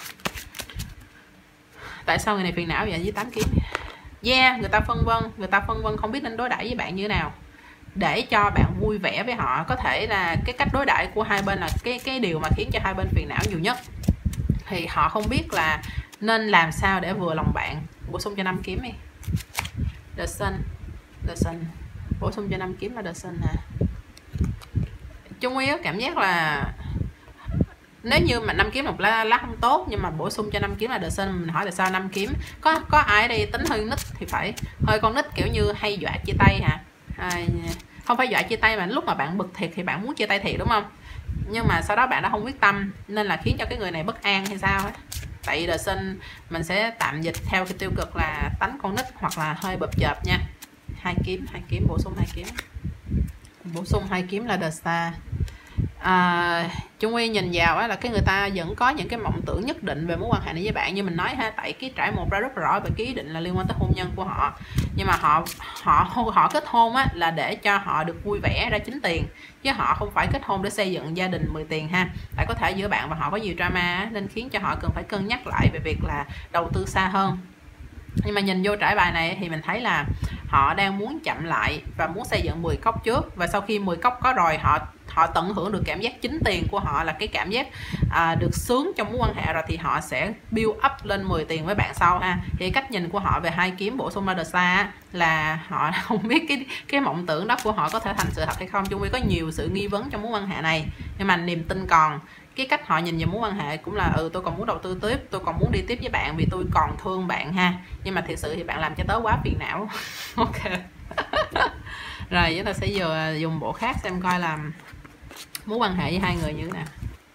Tại sao người này phiền não vậy với tám kiếm? Yeah, người ta phân vân, người ta phân vân không biết nên đối đãi với bạn như thế nào để cho bạn vui vẻ với họ. Có thể là cái cách đối đãi của hai bên là cái cái điều mà khiến cho hai bên phiền não nhiều nhất. Thì họ không biết là nên làm sao để vừa lòng bạn. Bổ sung cho năm kiếm đi. The Sun, The Sun. Bổ sung cho năm kiếm là The Sun nè. Trung Quy cảm giác là nếu như mà năm kiếm một lá, lá không tốt, nhưng mà bổ sung cho năm kiếm là The Sun. Mình hỏi tại sao năm kiếm? Có có ai ở đây tính hơi nít thì phải, hơi con nít kiểu như hay dọa chia tay hả? À, không phải dọa chia tay mà lúc mà bạn bực thiệt thì bạn muốn chia tay thiệt đúng không? Nhưng mà sau đó bạn đã không quyết tâm nên là khiến cho cái người này bất an hay sao ấy. Tại The Sun mình sẽ tạm dịch theo cái tiêu cực là tánh con nít hoặc là hơi bập chợp nha. Hai kiếm, hai kiếm, bổ sung hai kiếm. Bổ sung hai kiếm là The Star. À, Trung Nguyên nhìn vào á, là cái người ta vẫn có những cái mộng tưởng nhất định về mối quan hệ này với bạn, như mình nói ha, tại cái trải một ra rất rõ về cái ý định là liên quan tới hôn nhân của họ. Nhưng mà họ họ họ kết hôn á là để cho họ được vui vẻ ra chính tiền, chứ họ không phải kết hôn để xây dựng gia đình mười tiền ha. Tại có thể giữa bạn và họ có nhiều drama á, nên khiến cho họ cần phải cân nhắc lại về việc là đầu tư xa hơn. Nhưng mà nhìn vô trải bài này thì mình thấy là họ đang muốn chậm lại và muốn xây dựng mười cốc trước, và sau khi mười cốc có rồi họ họ tận hưởng được cảm giác chính tiền của họ, là cái cảm giác à, được sướng trong mối quan hệ rồi, thì họ sẽ build up lên mười tiền với bạn sau ha. Thì cách nhìn của họ về hai kiếm bổ sung ra The Star là họ không biết cái cái mộng tưởng đó của họ có thể thành sự thật hay không. Chung quy có nhiều sự nghi vấn trong mối quan hệ này, nhưng mà niềm tin còn. Cái cách họ nhìn về mối quan hệ cũng là ừ tôi còn muốn đầu tư tiếp, tôi còn muốn đi tiếp với bạn vì tôi còn thương bạn ha. Nhưng mà thực sự thì bạn làm cho tớ quá phiền não. Ok. Rồi chúng ta sẽ vừa dùng bộ khác xem coi là mối quan hệ với hai người như thế nào.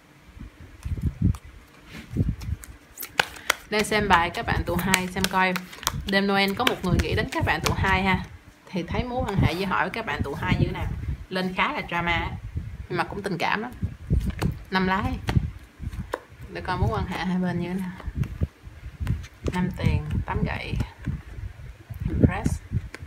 Đang xem bài các bạn tụ hai, xem coi đêm Noel có một người nghĩ đến các bạn tụ hai ha, thì thấy mối quan hệ với họ với các bạn tụ hai như thế nào. Lên khá là drama nhưng mà cũng tình cảm lắm. Năm lái để coi mối quan hệ hai bên như thế nào. Năm tiền, tám gậy, Impress,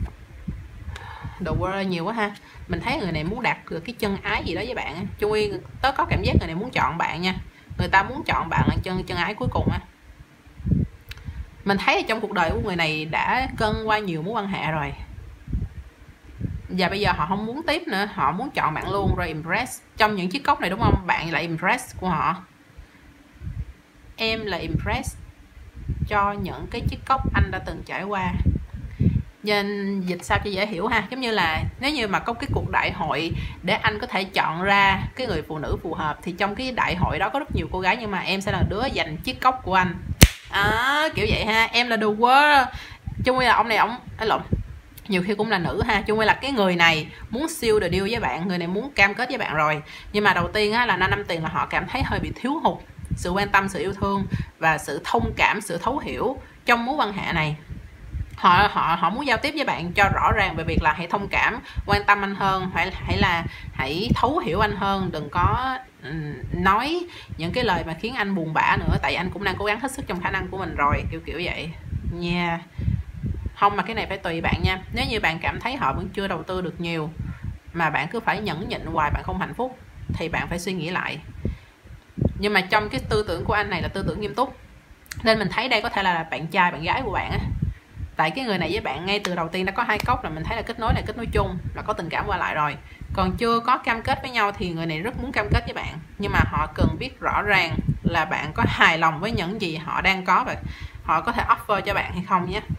đồ world nhiều quá ha. Mình thấy người này muốn đạt được cái chân ái gì đó với bạn. Chui tớ có cảm giác người này muốn chọn bạn nha. Người ta muốn chọn bạn là chân chân ái cuối cùng á. Mình thấy trong cuộc đời của người này đã cân qua nhiều mối quan hệ rồi, và bây giờ họ không muốn tiếp nữa, họ muốn chọn bạn luôn rồi. Impress trong những chiếc cốc này đúng không? Bạn là Impress của họ, em là Impress cho những cái chiếc cốc anh đã từng trải qua. Nên dịch sao cho dễ hiểu ha, giống như là nếu như mà có cái cuộc đại hội để anh có thể chọn ra cái người phụ nữ phù hợp, thì trong cái đại hội đó có rất nhiều cô gái, nhưng mà em sẽ là đứa giành chiếc cốc của anh. À, kiểu vậy ha, em là the world. Chung quy là ông này ông ấy lộn, nhiều khi cũng là nữ ha. Chung quy là cái người này muốn siêu the deal với bạn, người này muốn cam kết với bạn rồi. Nhưng mà đầu tiên á, là năm năm tiền là họ cảm thấy hơi bị thiếu hụt sự quan tâm, sự yêu thương và sự thông cảm, sự thấu hiểu trong mối quan hệ này. Họ họ họ muốn giao tiếp với bạn cho rõ ràng về việc là hãy thông cảm, quan tâm anh hơn, hãy hãy là hãy thấu hiểu anh hơn, đừng có um, nói những cái lời mà khiến anh buồn bã nữa, tại anh cũng đang cố gắng hết sức trong khả năng của mình rồi, kiểu kiểu vậy nha. Yeah. Không, mà cái này phải tùy bạn nha. Nếu như bạn cảm thấy họ vẫn chưa đầu tư được nhiều mà bạn cứ phải nhẫn nhịn hoài, bạn không hạnh phúc, thì bạn phải suy nghĩ lại. Nhưng mà trong cái tư tưởng của anh này là tư tưởng nghiêm túc, nên mình thấy đây có thể là bạn trai bạn gái của bạn á. Tại cái người này với bạn ngay từ đầu tiên đã có hai cốc là mình thấy là kết nối này kết nối chung, là có tình cảm qua lại rồi. Còn chưa có cam kết với nhau thì người này rất muốn cam kết với bạn, nhưng mà họ cần biết rõ ràng là bạn có hài lòng với những gì họ đang có và họ có thể offer cho bạn hay không nhé.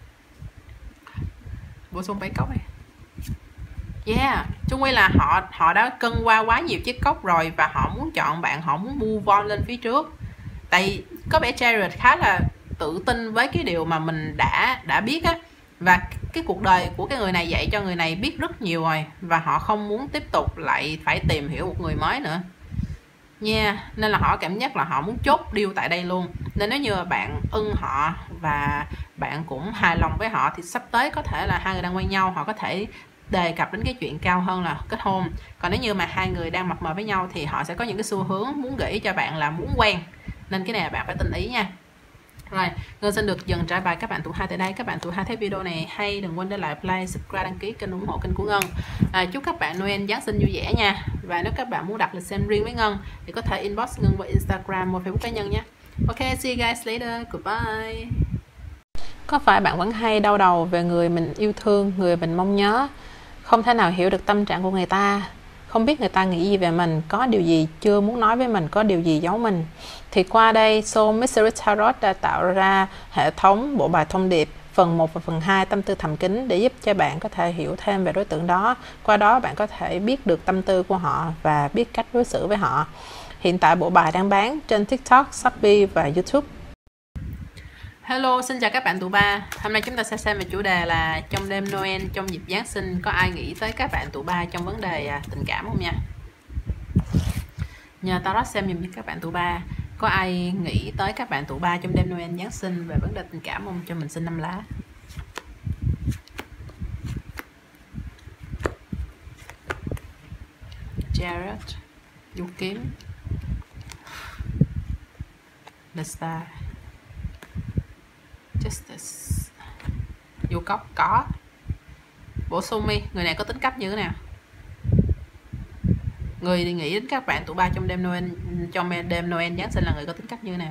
Bổ sung bảy cốc này. Yeah, chung quy là họ họ đã cân qua quá nhiều chiếc cốc rồi và họ muốn chọn bạn, họ muốn move on lên phía trước. Tại có vẻ Chariot khá là tự tin với cái điều mà mình đã đã biết á, và cái cuộc đời của cái người này dạy cho người này biết rất nhiều rồi, và họ không muốn tiếp tục lại phải tìm hiểu một người mới nữa nha. Yeah. Nên là họ cảm giác là họ muốn chốt deal tại đây luôn. Nên nếu như bạn ưng họ và bạn cũng hài lòng với họ thì sắp tới có thể là hai người đang quen nhau, họ có thể đề cập đến cái chuyện cao hơn là kết hôn. Còn nếu như mà hai người đang mập mờ với nhau thì họ sẽ có những cái xu hướng muốn gửi cho bạn là muốn quen. Nên cái này là bạn phải tinh ý nha. Rồi, Ngân xin được dừng trả bài các bạn tuổi hai tại đây. Các bạn tuổi hai thấy video này hay đừng quên để lại like, subscribe, đăng ký kênh ủng hộ kênh của Ngân. À, chúc các bạn Noel Giáng sinh vui vẻ nha. Và nếu các bạn muốn đặt lịch xem riêng với Ngân thì có thể inbox Ngân qua Instagram hoặc Facebook cá nhân nhé. Ok, see you guys later. Goodbye. Có phải bạn vẫn hay đau đầu về người mình yêu thương, người mình mong nhớ, không thể nào hiểu được tâm trạng của người ta, không biết người ta nghĩ gì về mình, có điều gì chưa muốn nói với mình, có điều gì giấu mình? Thì qua đây, Soul Mystery Tarot đã tạo ra hệ thống bộ bài thông điệp phần một và phần hai tâm tư thầm kín để giúp cho bạn có thể hiểu thêm về đối tượng đó. Qua đó bạn có thể biết được tâm tư của họ và biết cách đối xử với họ. Hiện tại bộ bài đang bán trên TikTok, Shopee và YouTube. Hello, xin chào các bạn tụ ba. Hôm nay chúng ta sẽ xem về chủ đề là trong đêm Noel, trong dịp Giáng sinh, có ai nghĩ tới các bạn tụ ba trong vấn đề tình cảm không nha? Nhờ Tarot xem dùm cho các bạn tụ ba, có ai nghĩ tới các bạn tụ ba trong đêm Noel Giáng sinh về vấn đề tình cảm không? Cho mình xin năm lá. Chariot, Du kiếm, The Star, Justice, Du cốc có. Bổ sung đi, người này có tính cách như thế nào? Người đi nghĩ đến các bạn tụ ba trong đêm Noel, trong đêm Noel Giáng sinh là người có tính cách như thế nào?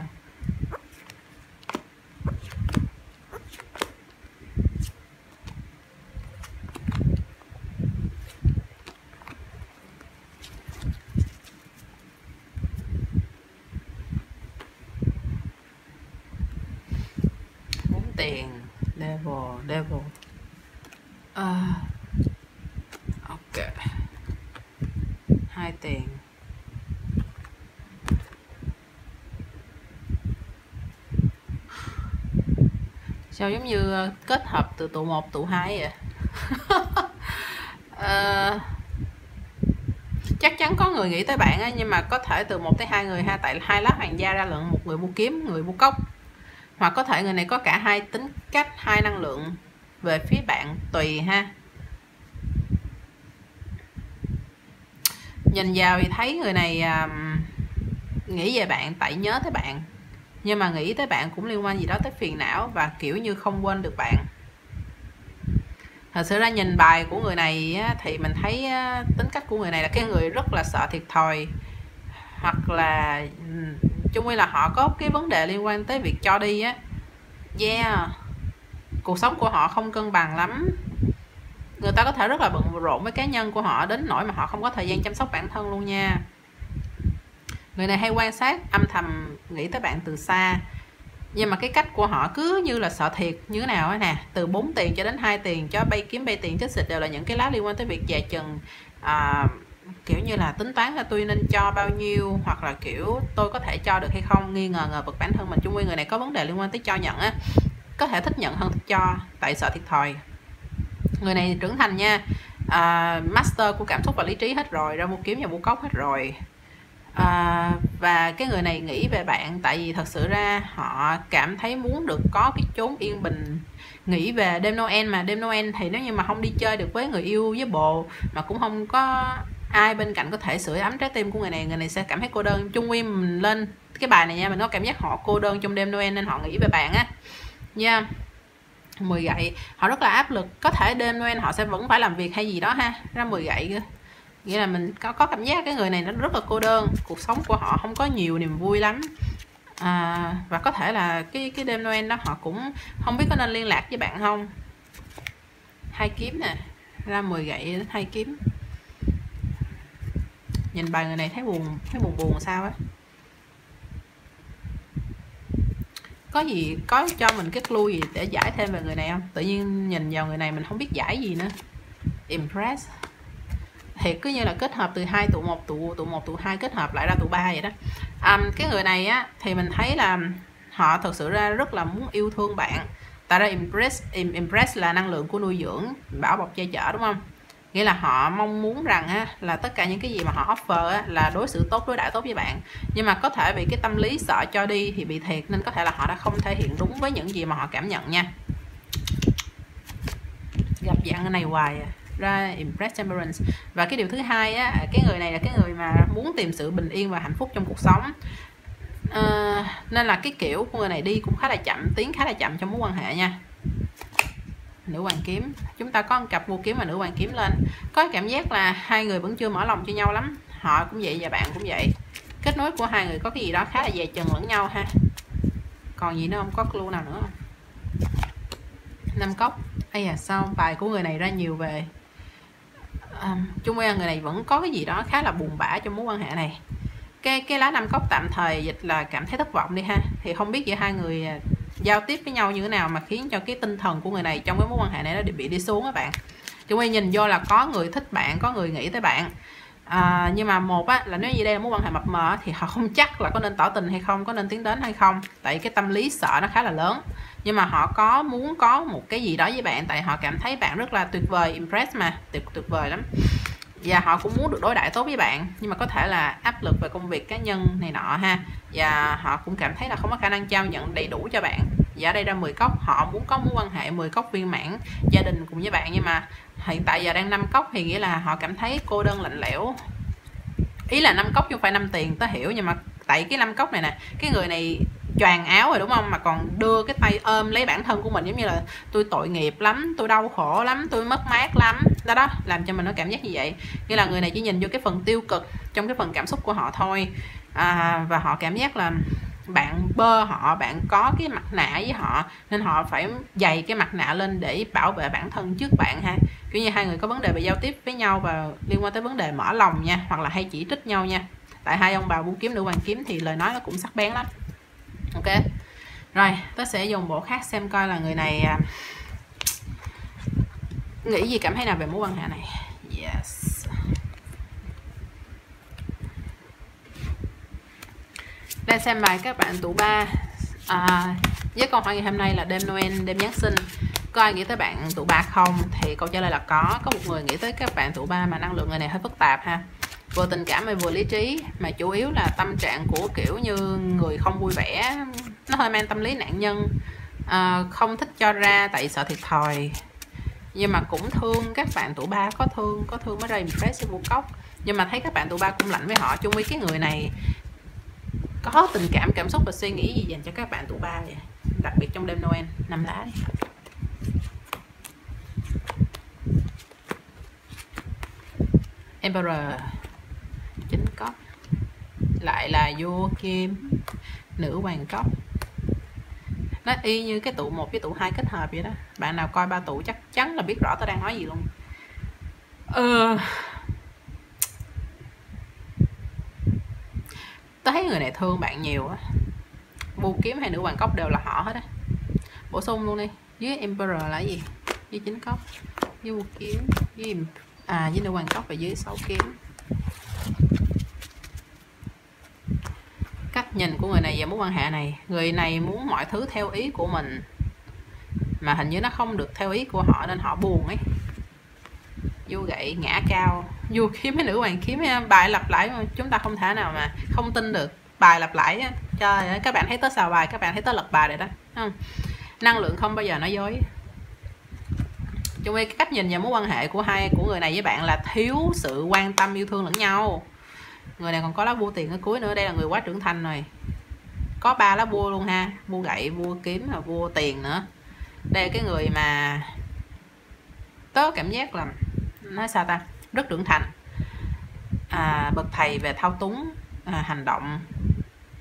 Bốn tiền, devil, devil. Uh, ok. Hai tiền. Sao giống như kết hợp từ tụ một tụ hai vậy? uh, chắc chắn có người nghĩ tới bạn á, nhưng mà có thể từ một tới hai người ha, tại hai lá hoàng gia ra lượng một người mua kiếm, người mua cốc, hoặc có thể người này có cả hai tính cách, hai năng lượng về phía bạn, tùy ha. Nhìn vào thì thấy người này uh, nghĩ về bạn tại nhớ tới bạn, nhưng mà nghĩ tới bạn cũng liên quan gì đó tới phiền não và kiểu như không quên được bạn. Thật sự ra nhìn bài của người này á, thì mình thấy á, tính cách của người này là cái người rất là sợ thiệt thòi, hoặc là chung quy là họ có cái vấn đề liên quan tới việc cho đi á. Yeah, cuộc sống của họ không cân bằng lắm. Người ta có thể rất là bận rộn với cá nhân của họ đến nỗi mà họ không có thời gian chăm sóc bản thân luôn nha. Người này hay quan sát, âm thầm nghĩ tới bạn từ xa, nhưng mà cái cách của họ cứ như là sợ thiệt như thế nào ấy nè. Từ bốn tiền cho đến hai tiền, cho bay kiếm, bay tiền, chết xịt đều là những cái lá liên quan tới việc dè chừng, à, kiểu như là tính toán là tôi nên cho bao nhiêu, hoặc là kiểu tôi có thể cho được hay không, nghi ngờ ngờ vực bản thân mình. Chung quy người này có vấn đề liên quan tới cho nhận á, có thể thích nhận hơn thích cho, tại sợ thiệt thòi. Người này trưởng thành nha, à, master của cảm xúc và lý trí hết rồi, ra mua kiếm và mua cốc hết rồi. À, và cái người này nghĩ về bạn tại vì thật sự ra họ cảm thấy muốn được có cái chốn yên bình. Nghĩ về đêm Noel, mà đêm Noel thì nếu như mà không đi chơi được với người yêu, với bồ, mà cũng không có ai bên cạnh có thể sưởi ấm trái tim của người này, người này sẽ cảm thấy cô đơn. Chung quy mình lên cái bài này nha, mình có cảm giác họ cô đơn trong đêm Noel nên họ nghĩ về bạn á nha. Yeah. Mười gậy, họ rất là áp lực, có thể đêm Noel họ sẽ vẫn phải làm việc hay gì đó ha. Ra mười gậy cơ, nghĩa là mình có, có cảm giác cái người này nó rất là cô đơn, cuộc sống của họ không có nhiều niềm vui lắm. à, và có thể là cái cái đêm Noel đó họ cũng không biết có nên liên lạc với bạn không. Hai kiếm nè, ra mười gậy đến hai kiếm. Nhìn bài người này thấy buồn, thấy buồn buồn sao á. Có gì có cho mình cái clue gì để giải thêm về người này không? Tự nhiên nhìn vào người này mình không biết giải gì nữa. Impress thiệt, cứ như là kết hợp từ hai tụ một tụ tụ một tụ hai kết hợp lại ra tụ ba vậy đó. À, cái người này á thì mình thấy là họ thật sự ra rất là muốn yêu thương bạn. Tại ra impress impress là năng lượng của nuôi dưỡng, bảo bọc che chở, đúng không? Nghĩa là họ mong muốn rằng á, là tất cả những cái gì mà họ offer á, là đối xử tốt, đối đãi tốt với bạn. Nhưng mà có thể vì cái tâm lý sợ cho đi thì bị thiệt, nên có thể là họ đã không thể hiện đúng với những gì mà họ cảm nhận nha. Gặp dạng cái này hoài à. Ra Impress Temperance. Và cái điều thứ hai á, cái người này là cái người mà muốn tìm sự bình yên và hạnh phúc trong cuộc sống. À, nên là cái kiểu của người này đi cũng khá là chậm, tiến khá là chậm trong mối quan hệ nha. Nữ hoàng kiếm, chúng ta có một cặp vua kiếm và nữ hoàng kiếm lên. Có cảm giác là hai người vẫn chưa mở lòng cho nhau lắm. Họ cũng vậy và bạn cũng vậy. Kết nối của hai người có cái gì đó khá là dè chừng lẫn nhau ha. Còn gì nữa không? Có clue nào nữa không? Năm cốc. Ây à, sao bài của người này ra nhiều về à, chung quy người này vẫn có cái gì đó khá là buồn bã trong mối quan hệ này. Cái cái lá năm cốc tạm thời dịch là cảm thấy thất vọng đi ha. Thì không biết giữa hai người giao tiếp với nhau như thế nào mà khiến cho cái tinh thần của người này trong cái mối quan hệ này nó bị đi xuống các bạn. Chung quy nhìn vô là có người thích bạn, có người nghĩ tới bạn. À, nhưng mà một á, là nếu như đây là mối quan hệ mập mờ thì họ không chắc là có nên tỏ tình hay không, có nên tiến đến hay không, tại cái tâm lý sợ nó khá là lớn. Nhưng mà họ có muốn có một cái gì đó với bạn, tại họ cảm thấy bạn rất là tuyệt vời, impress mà, tuyệt tuyệt vời lắm. Và họ cũng muốn được đối đãi tốt với bạn, nhưng mà có thể là áp lực về công việc cá nhân này nọ ha. Và họ cũng cảm thấy là không có khả năng trao nhận đầy đủ cho bạn. Và ở đây ra mười cốc, họ muốn có mối quan hệ mười cốc viên mãn, gia đình cùng với bạn. Nhưng mà hiện tại giờ đang năm cốc thì nghĩa là họ cảm thấy cô đơn lạnh lẽo. Ý là năm cốc chứ không phải năm tiền, tớ hiểu. Nhưng mà tại cái năm cốc này nè, cái người này choàng áo rồi đúng không, mà còn đưa cái tay ôm lấy bản thân của mình, giống như là tôi tội nghiệp lắm, tôi đau khổ lắm, tôi mất mát lắm đó đó, làm cho mình nó cảm giác như vậy. Nghĩa là người này chỉ nhìn vô cái phần tiêu cực trong cái phần cảm xúc của họ thôi. À, và họ cảm giác là bạn bơ họ, bạn có cái mặt nạ với họ, nên họ phải dày cái mặt nạ lên để bảo vệ bản thân trước bạn ha. Kiểu như hai người có vấn đề về giao tiếp với nhau và liên quan tới vấn đề mở lòng nha, hoặc là hay chỉ trích nhau nha. Tại hai ông bà vua kiếm nữ hoàng kiếm thì lời nói nó cũng sắc bén lắm. Ok, rồi tớ sẽ dùng bộ khác xem coi là người này à, nghĩ gì, cảm thấy nào về mối quan hệ này. Yes. Đây xem bài các bạn tụ ba. À, với câu hỏi ngày hôm nay là đêm Noel, đêm Giáng sinh, có ai nghĩ tới bạn tụ ba không? Thì câu trả lời là có. Có một người nghĩ tới các bạn tụ ba mà năng lượng người này hơi phức tạp ha. Vừa tình cảm và vừa lý trí, mà chủ yếu là tâm trạng của kiểu như người không vui vẻ, nó hơi mang tâm lý nạn nhân, à, không thích cho ra tại sợ thiệt thòi. Nhưng mà cũng thương các bạn tụ ba, có thương có thương mới ra impress vô cốc. Nhưng mà thấy các bạn tụ ba cũng lạnh với họ. Chung với cái người này có tình cảm, cảm xúc và suy nghĩ gì dành cho các bạn tụ ba vậy, đặc biệt trong đêm Noel. Năm lá đi. Emperor, chính cốc, lại là vua kim, nữ hoàng cốc. Nó y như cái tụ một với tụ hai kết hợp vậy đó. Bạn nào coi ba tụ chắc chắn là biết rõ tôi đang nói gì luôn. Ờ... Tôi thấy người này thương bạn nhiều á. Vua kiếm hay nữ hoàng cốc đều là họ hết á. Bổ sung luôn đi. Dưới Emperor là gì? Dưới chính cốc, với vua kiếm, với à với nữ hoàng cốc và dưới sáu kiếm. Cách nhìn của người này về mối quan hệ này, người này muốn mọi thứ theo ý của mình, mà hình như nó không được theo ý của họ nên họ buồn ấy. Vua gậy ngã cao, vua kiếm với nữ hoàng kiếm, bài lặp lại mà chúng ta không thể nào mà không tin được. Bài lặp lại á, trời ơi, các bạn thấy tớ xào bài, các bạn thấy tớ lật bài rồi đó, không? Năng lượng không bao giờ nói dối. Chung quy cái cách nhìn về mối quan hệ của hai của người này với bạn là thiếu sự quan tâm yêu thương lẫn nhau. Người này còn có lá vua tiền ở cuối nữa, đây là người quá trưởng thành rồi. Có ba lá vua luôn ha, vua gậy, vua kiếm và vua tiền nữa. Đây là cái người mà tớ cảm giác là nói sao ta, rất trưởng thành, à, bậc thầy về thao túng, à, hành động,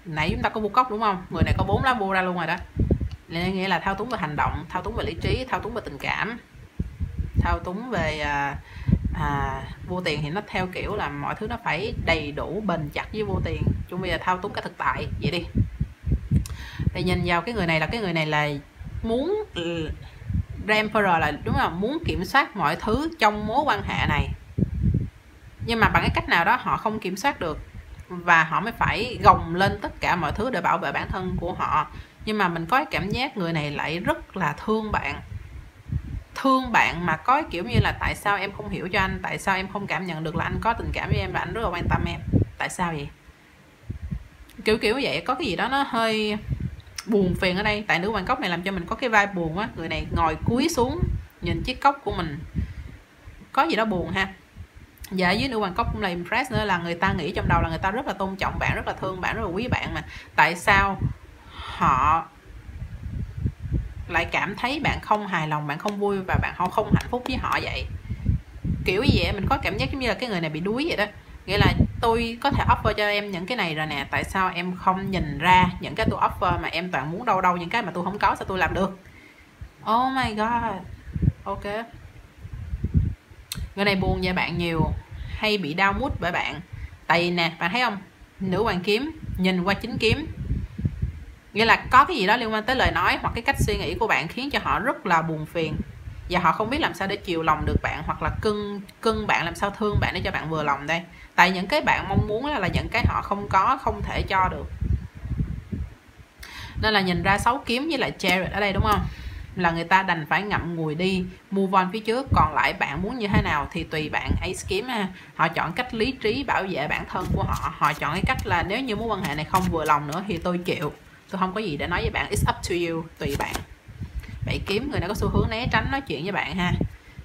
Nãy chúng ta có vua cốc đúng không, người này có bốn lá vua ra luôn rồi đó, nên nghĩa là thao túng về hành động, thao túng về lý trí, thao túng về tình cảm, thao túng về à, à, vua tiền thì nó theo kiểu là mọi thứ nó phải đầy đủ bền chặt với vua tiền. Chúng bây giờ thao túng cả thực tại vậy đi. Thì nhìn vào cái người này là cái người này là muốn Emperor là đúng không, muốn kiểm soát mọi thứ trong mối quan hệ này, nhưng mà bằng cái cách nào đó họ không kiểm soát được và họ mới phải gồng lên tất cả mọi thứ để bảo vệ bản thân của họ. Nhưng mà mình có cái cảm giác người này lại rất là thương bạn, thương bạn mà có kiểu như là tại sao em không hiểu cho anh, tại sao em không cảm nhận được là anh có tình cảm với em và anh rất là quan tâm em, tại sao vậy, kiểu kiểu vậy. Có cái gì đó nó hơi buồn phiền ở đây. Tại nữ hoàng cốc này làm cho mình có cái vibe buồn á, người này ngồi cúi xuống nhìn chiếc cốc của mình, có gì đó buồn ha. Và dưới nữ hoàng cốc cũng là impress nữa, là người ta nghĩ trong đầu là người ta rất là tôn trọng bạn, rất là thương bạn, rất là quý bạn, mà tại sao họ lại cảm thấy bạn không hài lòng, bạn không vui và bạn không hạnh phúc với họ vậy. Kiểu gì vậy, mình có cảm giác giống như là cái người này bị đuối vậy đó. Nghĩa là tôi có thể offer cho em những cái này rồi nè, tại sao em không nhìn ra những cái tôi offer mà em toàn muốn đâu đâu những cái mà tôi không có, sao tôi làm được. Oh my god. Ok, người này buồn về bạn nhiều, hay bị đau mút bởi bạn. Tại vì nè, bạn thấy không, nữ hoàng kiếm nhìn qua chính kiếm, nghĩa là có cái gì đó liên quan tới lời nói hoặc cái cách suy nghĩ của bạn khiến cho họ rất là buồn phiền, và họ không biết làm sao để chiều lòng được bạn, hoặc là cưng cưng bạn, làm sao thương bạn để cho bạn vừa lòng đây. Tại những cái bạn mong muốn là những cái họ không có, không thể cho được. Nên là nhìn ra sáu kiếm với lại Chariot ở đây đúng không, là người ta đành phải ngậm ngùi đi, move on phía trước. Còn lại bạn muốn như thế nào thì tùy bạn. Ace kiếm ha, họ chọn cách lý trí bảo vệ bản thân của họ. Họ chọn cái cách là nếu như mối quan hệ này không vừa lòng nữa thì tôi chịu, tôi không có gì để nói với bạn, it's up to you, tùy bạn. Bảy kiếm, người này có xu hướng né tránh nói chuyện với bạn ha,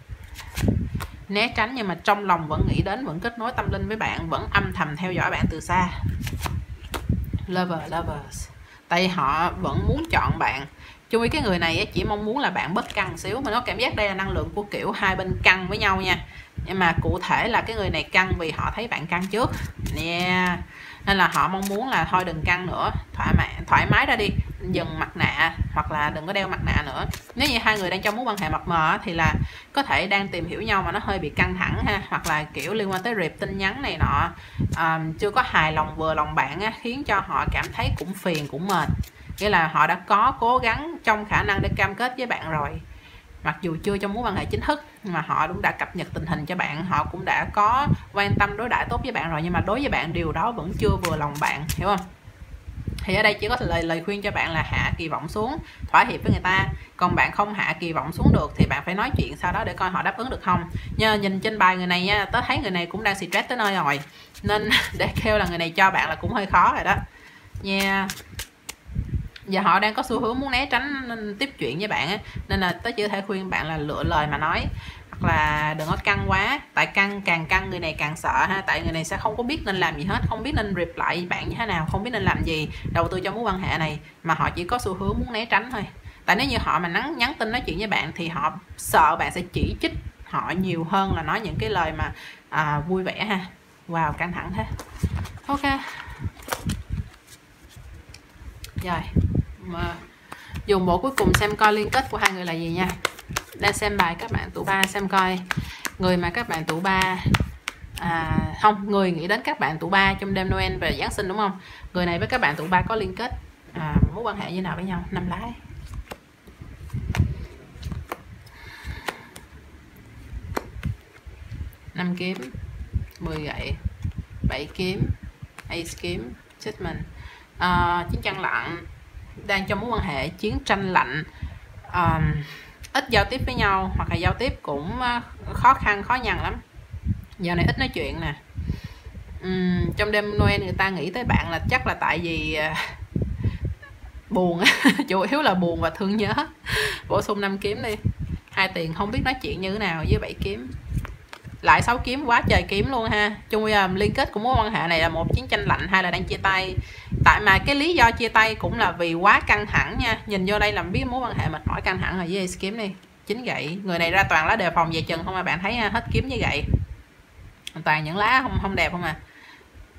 né tránh nhưng mà trong lòng vẫn nghĩ đến, vẫn kết nối tâm linh với bạn, vẫn âm thầm theo dõi bạn từ xa. Lover, lovers, tại vì họ vẫn muốn chọn bạn. Chú ý cái người này chỉ mong muốn là bạn bớt căng xíu, mà nó cảm giác đây là năng lượng của kiểu hai bên căng với nhau nha. Nhưng mà cụ thể là cái người này căng vì họ thấy bạn căng trước nè, yeah. Nên là họ mong muốn là thôi đừng căng nữa, thoải mái thoải mái ra đi, dừng mặt nạ hoặc là đừng có đeo mặt nạ nữa. Nếu như hai người đang trong mối quan hệ mập mờ thì là có thể đang tìm hiểu nhau mà nó hơi bị căng thẳng ha, hoặc là kiểu liên quan tới rệp tin nhắn này nọ, um, chưa có hài lòng vừa lòng bạn á, khiến cho họ cảm thấy cũng phiền cũng mệt. Nghĩa là họ đã có cố gắng trong khả năng để cam kết với bạn rồi, mặc dù chưa trong mối quan hệ chính thức, nhưng mà họ cũng đã cập nhật tình hình cho bạn, họ cũng đã có quan tâm đối đãi tốt với bạn rồi, nhưng mà đối với bạn điều đó vẫn chưa vừa lòng bạn, hiểu không? Thì ở đây chỉ có lời lời khuyên cho bạn là hạ kỳ vọng xuống, thỏa hiệp với người ta. Còn bạn không hạ kỳ vọng xuống được thì bạn phải nói chuyện sau đó để coi họ đáp ứng được không. Nhờ nhìn trên bài người này nha, tớ thấy người này cũng đang stress tới nơi rồi, nên để kêu là người này cho bạn là cũng hơi khó rồi đó nha. Yeah. Và họ đang có xu hướng muốn né tránh tiếp chuyện với bạn á, nên là tớ chỉ có thể khuyên bạn là lựa lời mà nói, hoặc là đừng có căng quá. Tại căng càng căng người này càng sợ ha, tại người này sẽ không có biết nên làm gì hết, không biết nên reply bạn như thế nào, không biết nên làm gì đầu tư cho mối quan hệ này, mà họ chỉ có xu hướng muốn né tránh thôi. Tại nếu như họ mà nhắn nhắn tin nói chuyện với bạn thì họ sợ bạn sẽ chỉ trích họ nhiều hơn là nói những cái lời mà à, vui vẻ ha. Wow, căng thẳng thế. Ok rồi, mà dùng bộ cuối cùng xem coi liên kết của hai người là gì nha. Đang xem bài các bạn tụ ba, xem coi người mà các bạn tụ ba à, không, người nghĩ đến các bạn tụ ba trong đêm Noel và Giáng sinh đúng không, người này với các bạn tụ ba có liên kết à, mối quan hệ như nào với nhau. Năm lái, năm kiếm, mười gậy, bảy kiếm, ace kiếm, judgment. À, chiến tranh lạnh, đang trong mối quan hệ chiến tranh lạnh, à, ít giao tiếp với nhau, hoặc là giao tiếp cũng khó khăn khó nhằn lắm, giờ này ít nói chuyện nè. uhm, trong đêm Noel người ta nghĩ tới bạn là chắc là tại vì uh, buồn chủ yếu là buồn và thương nhớ. Bổ sung năm kiếm đi, hai tiền không biết nói chuyện như thế nào với bảy kiếm, lại sáu kiếm, quá trời kiếm luôn ha. Chung bây giờ liên kết của mối quan hệ này là một chiến tranh lạnh, hai là đang chia tay. Tại mà cái lý do chia tay cũng là vì quá căng thẳng nha. Nhìn vô đây làm biết mối quan hệ mệt mỏi căng thẳng rồi. Với ace kiếm đi, chín gậy, người này ra toàn lá đề phòng về chừng không mà bạn thấy ha, hết kiếm với gậy, toàn những lá không không đẹp không à.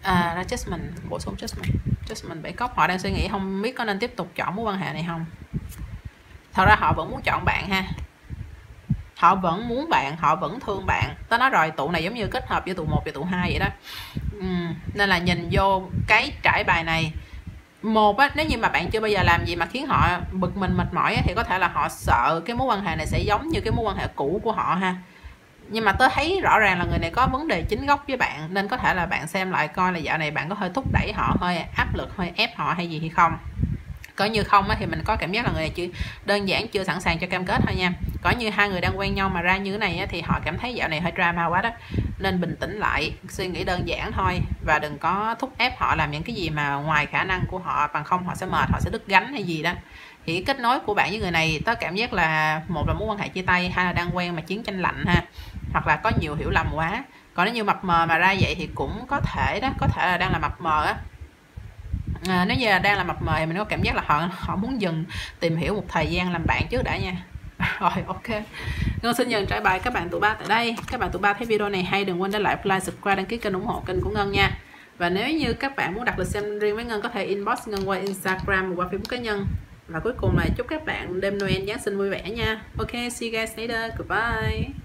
À, Jasmine, bổ sung Jasmine. Jasmine bảy cốc, họ đang suy nghĩ không biết có nên tiếp tục chọn mối quan hệ này không. Thật ra họ vẫn muốn chọn bạn ha. Họ vẫn muốn bạn, họ vẫn thương bạn. Tao nói rồi, tụ này giống như kết hợp với tụ một và tụ hai vậy đó. uhm, Nên là nhìn vô cái trải bài này, một á, nếu như mà bạn chưa bao giờ làm gì mà khiến họ bực mình mệt mỏi á, thì có thể là họ sợ cái mối quan hệ này sẽ giống như cái mối quan hệ cũ của họ ha. Nhưng mà tớ thấy rõ ràng là người này có vấn đề chính gốc với bạn, nên có thể là bạn xem lại coi là dạo này bạn có hơi thúc đẩy họ, hơi áp lực, hơi ép họ hay gì hay không. Có như không á, thì mình có cảm giác là người này chưa đơn giản chưa sẵn sàng cho cam kết thôi nha. Có như hai người đang quen nhau mà ra như thế này á, thì họ cảm thấy dạo này hơi drama quá đó. Nên bình tĩnh lại, suy nghĩ đơn giản thôi, và đừng có thúc ép họ làm những cái gì mà ngoài khả năng của họ, bằng không họ sẽ mệt, họ sẽ đứt gánh hay gì đó. Thì kết nối của bạn với người này, tớ cảm giác là một là mối quan hệ chia tay, hai là đang quen mà chiến tranh lạnh ha, hoặc là có nhiều hiểu lầm quá. Còn nếu như mập mờ mà ra vậy thì cũng có thể đó, có thể là đang là mập mờ á. À, nếu như là đang là mập mờ thì mình có cảm giác là họ họ muốn dừng tìm hiểu một thời gian làm bạn trước đã nha. Rồi, ok, Ngân xin dừng trải bài các bạn tụ ba tại đây. Các bạn tụ ba thấy video này hay, đừng quên để lại like, subscribe, đăng ký kênh ủng hộ kênh của Ngân nha. Và nếu như các bạn muốn đặt lịch xem riêng với Ngân, có thể inbox Ngân qua Instagram hoặc qua Facebook cá nhân. Và cuối cùng là chúc các bạn đêm Noel Giáng sinh vui vẻ nha. Ok, see you guys later, goodbye.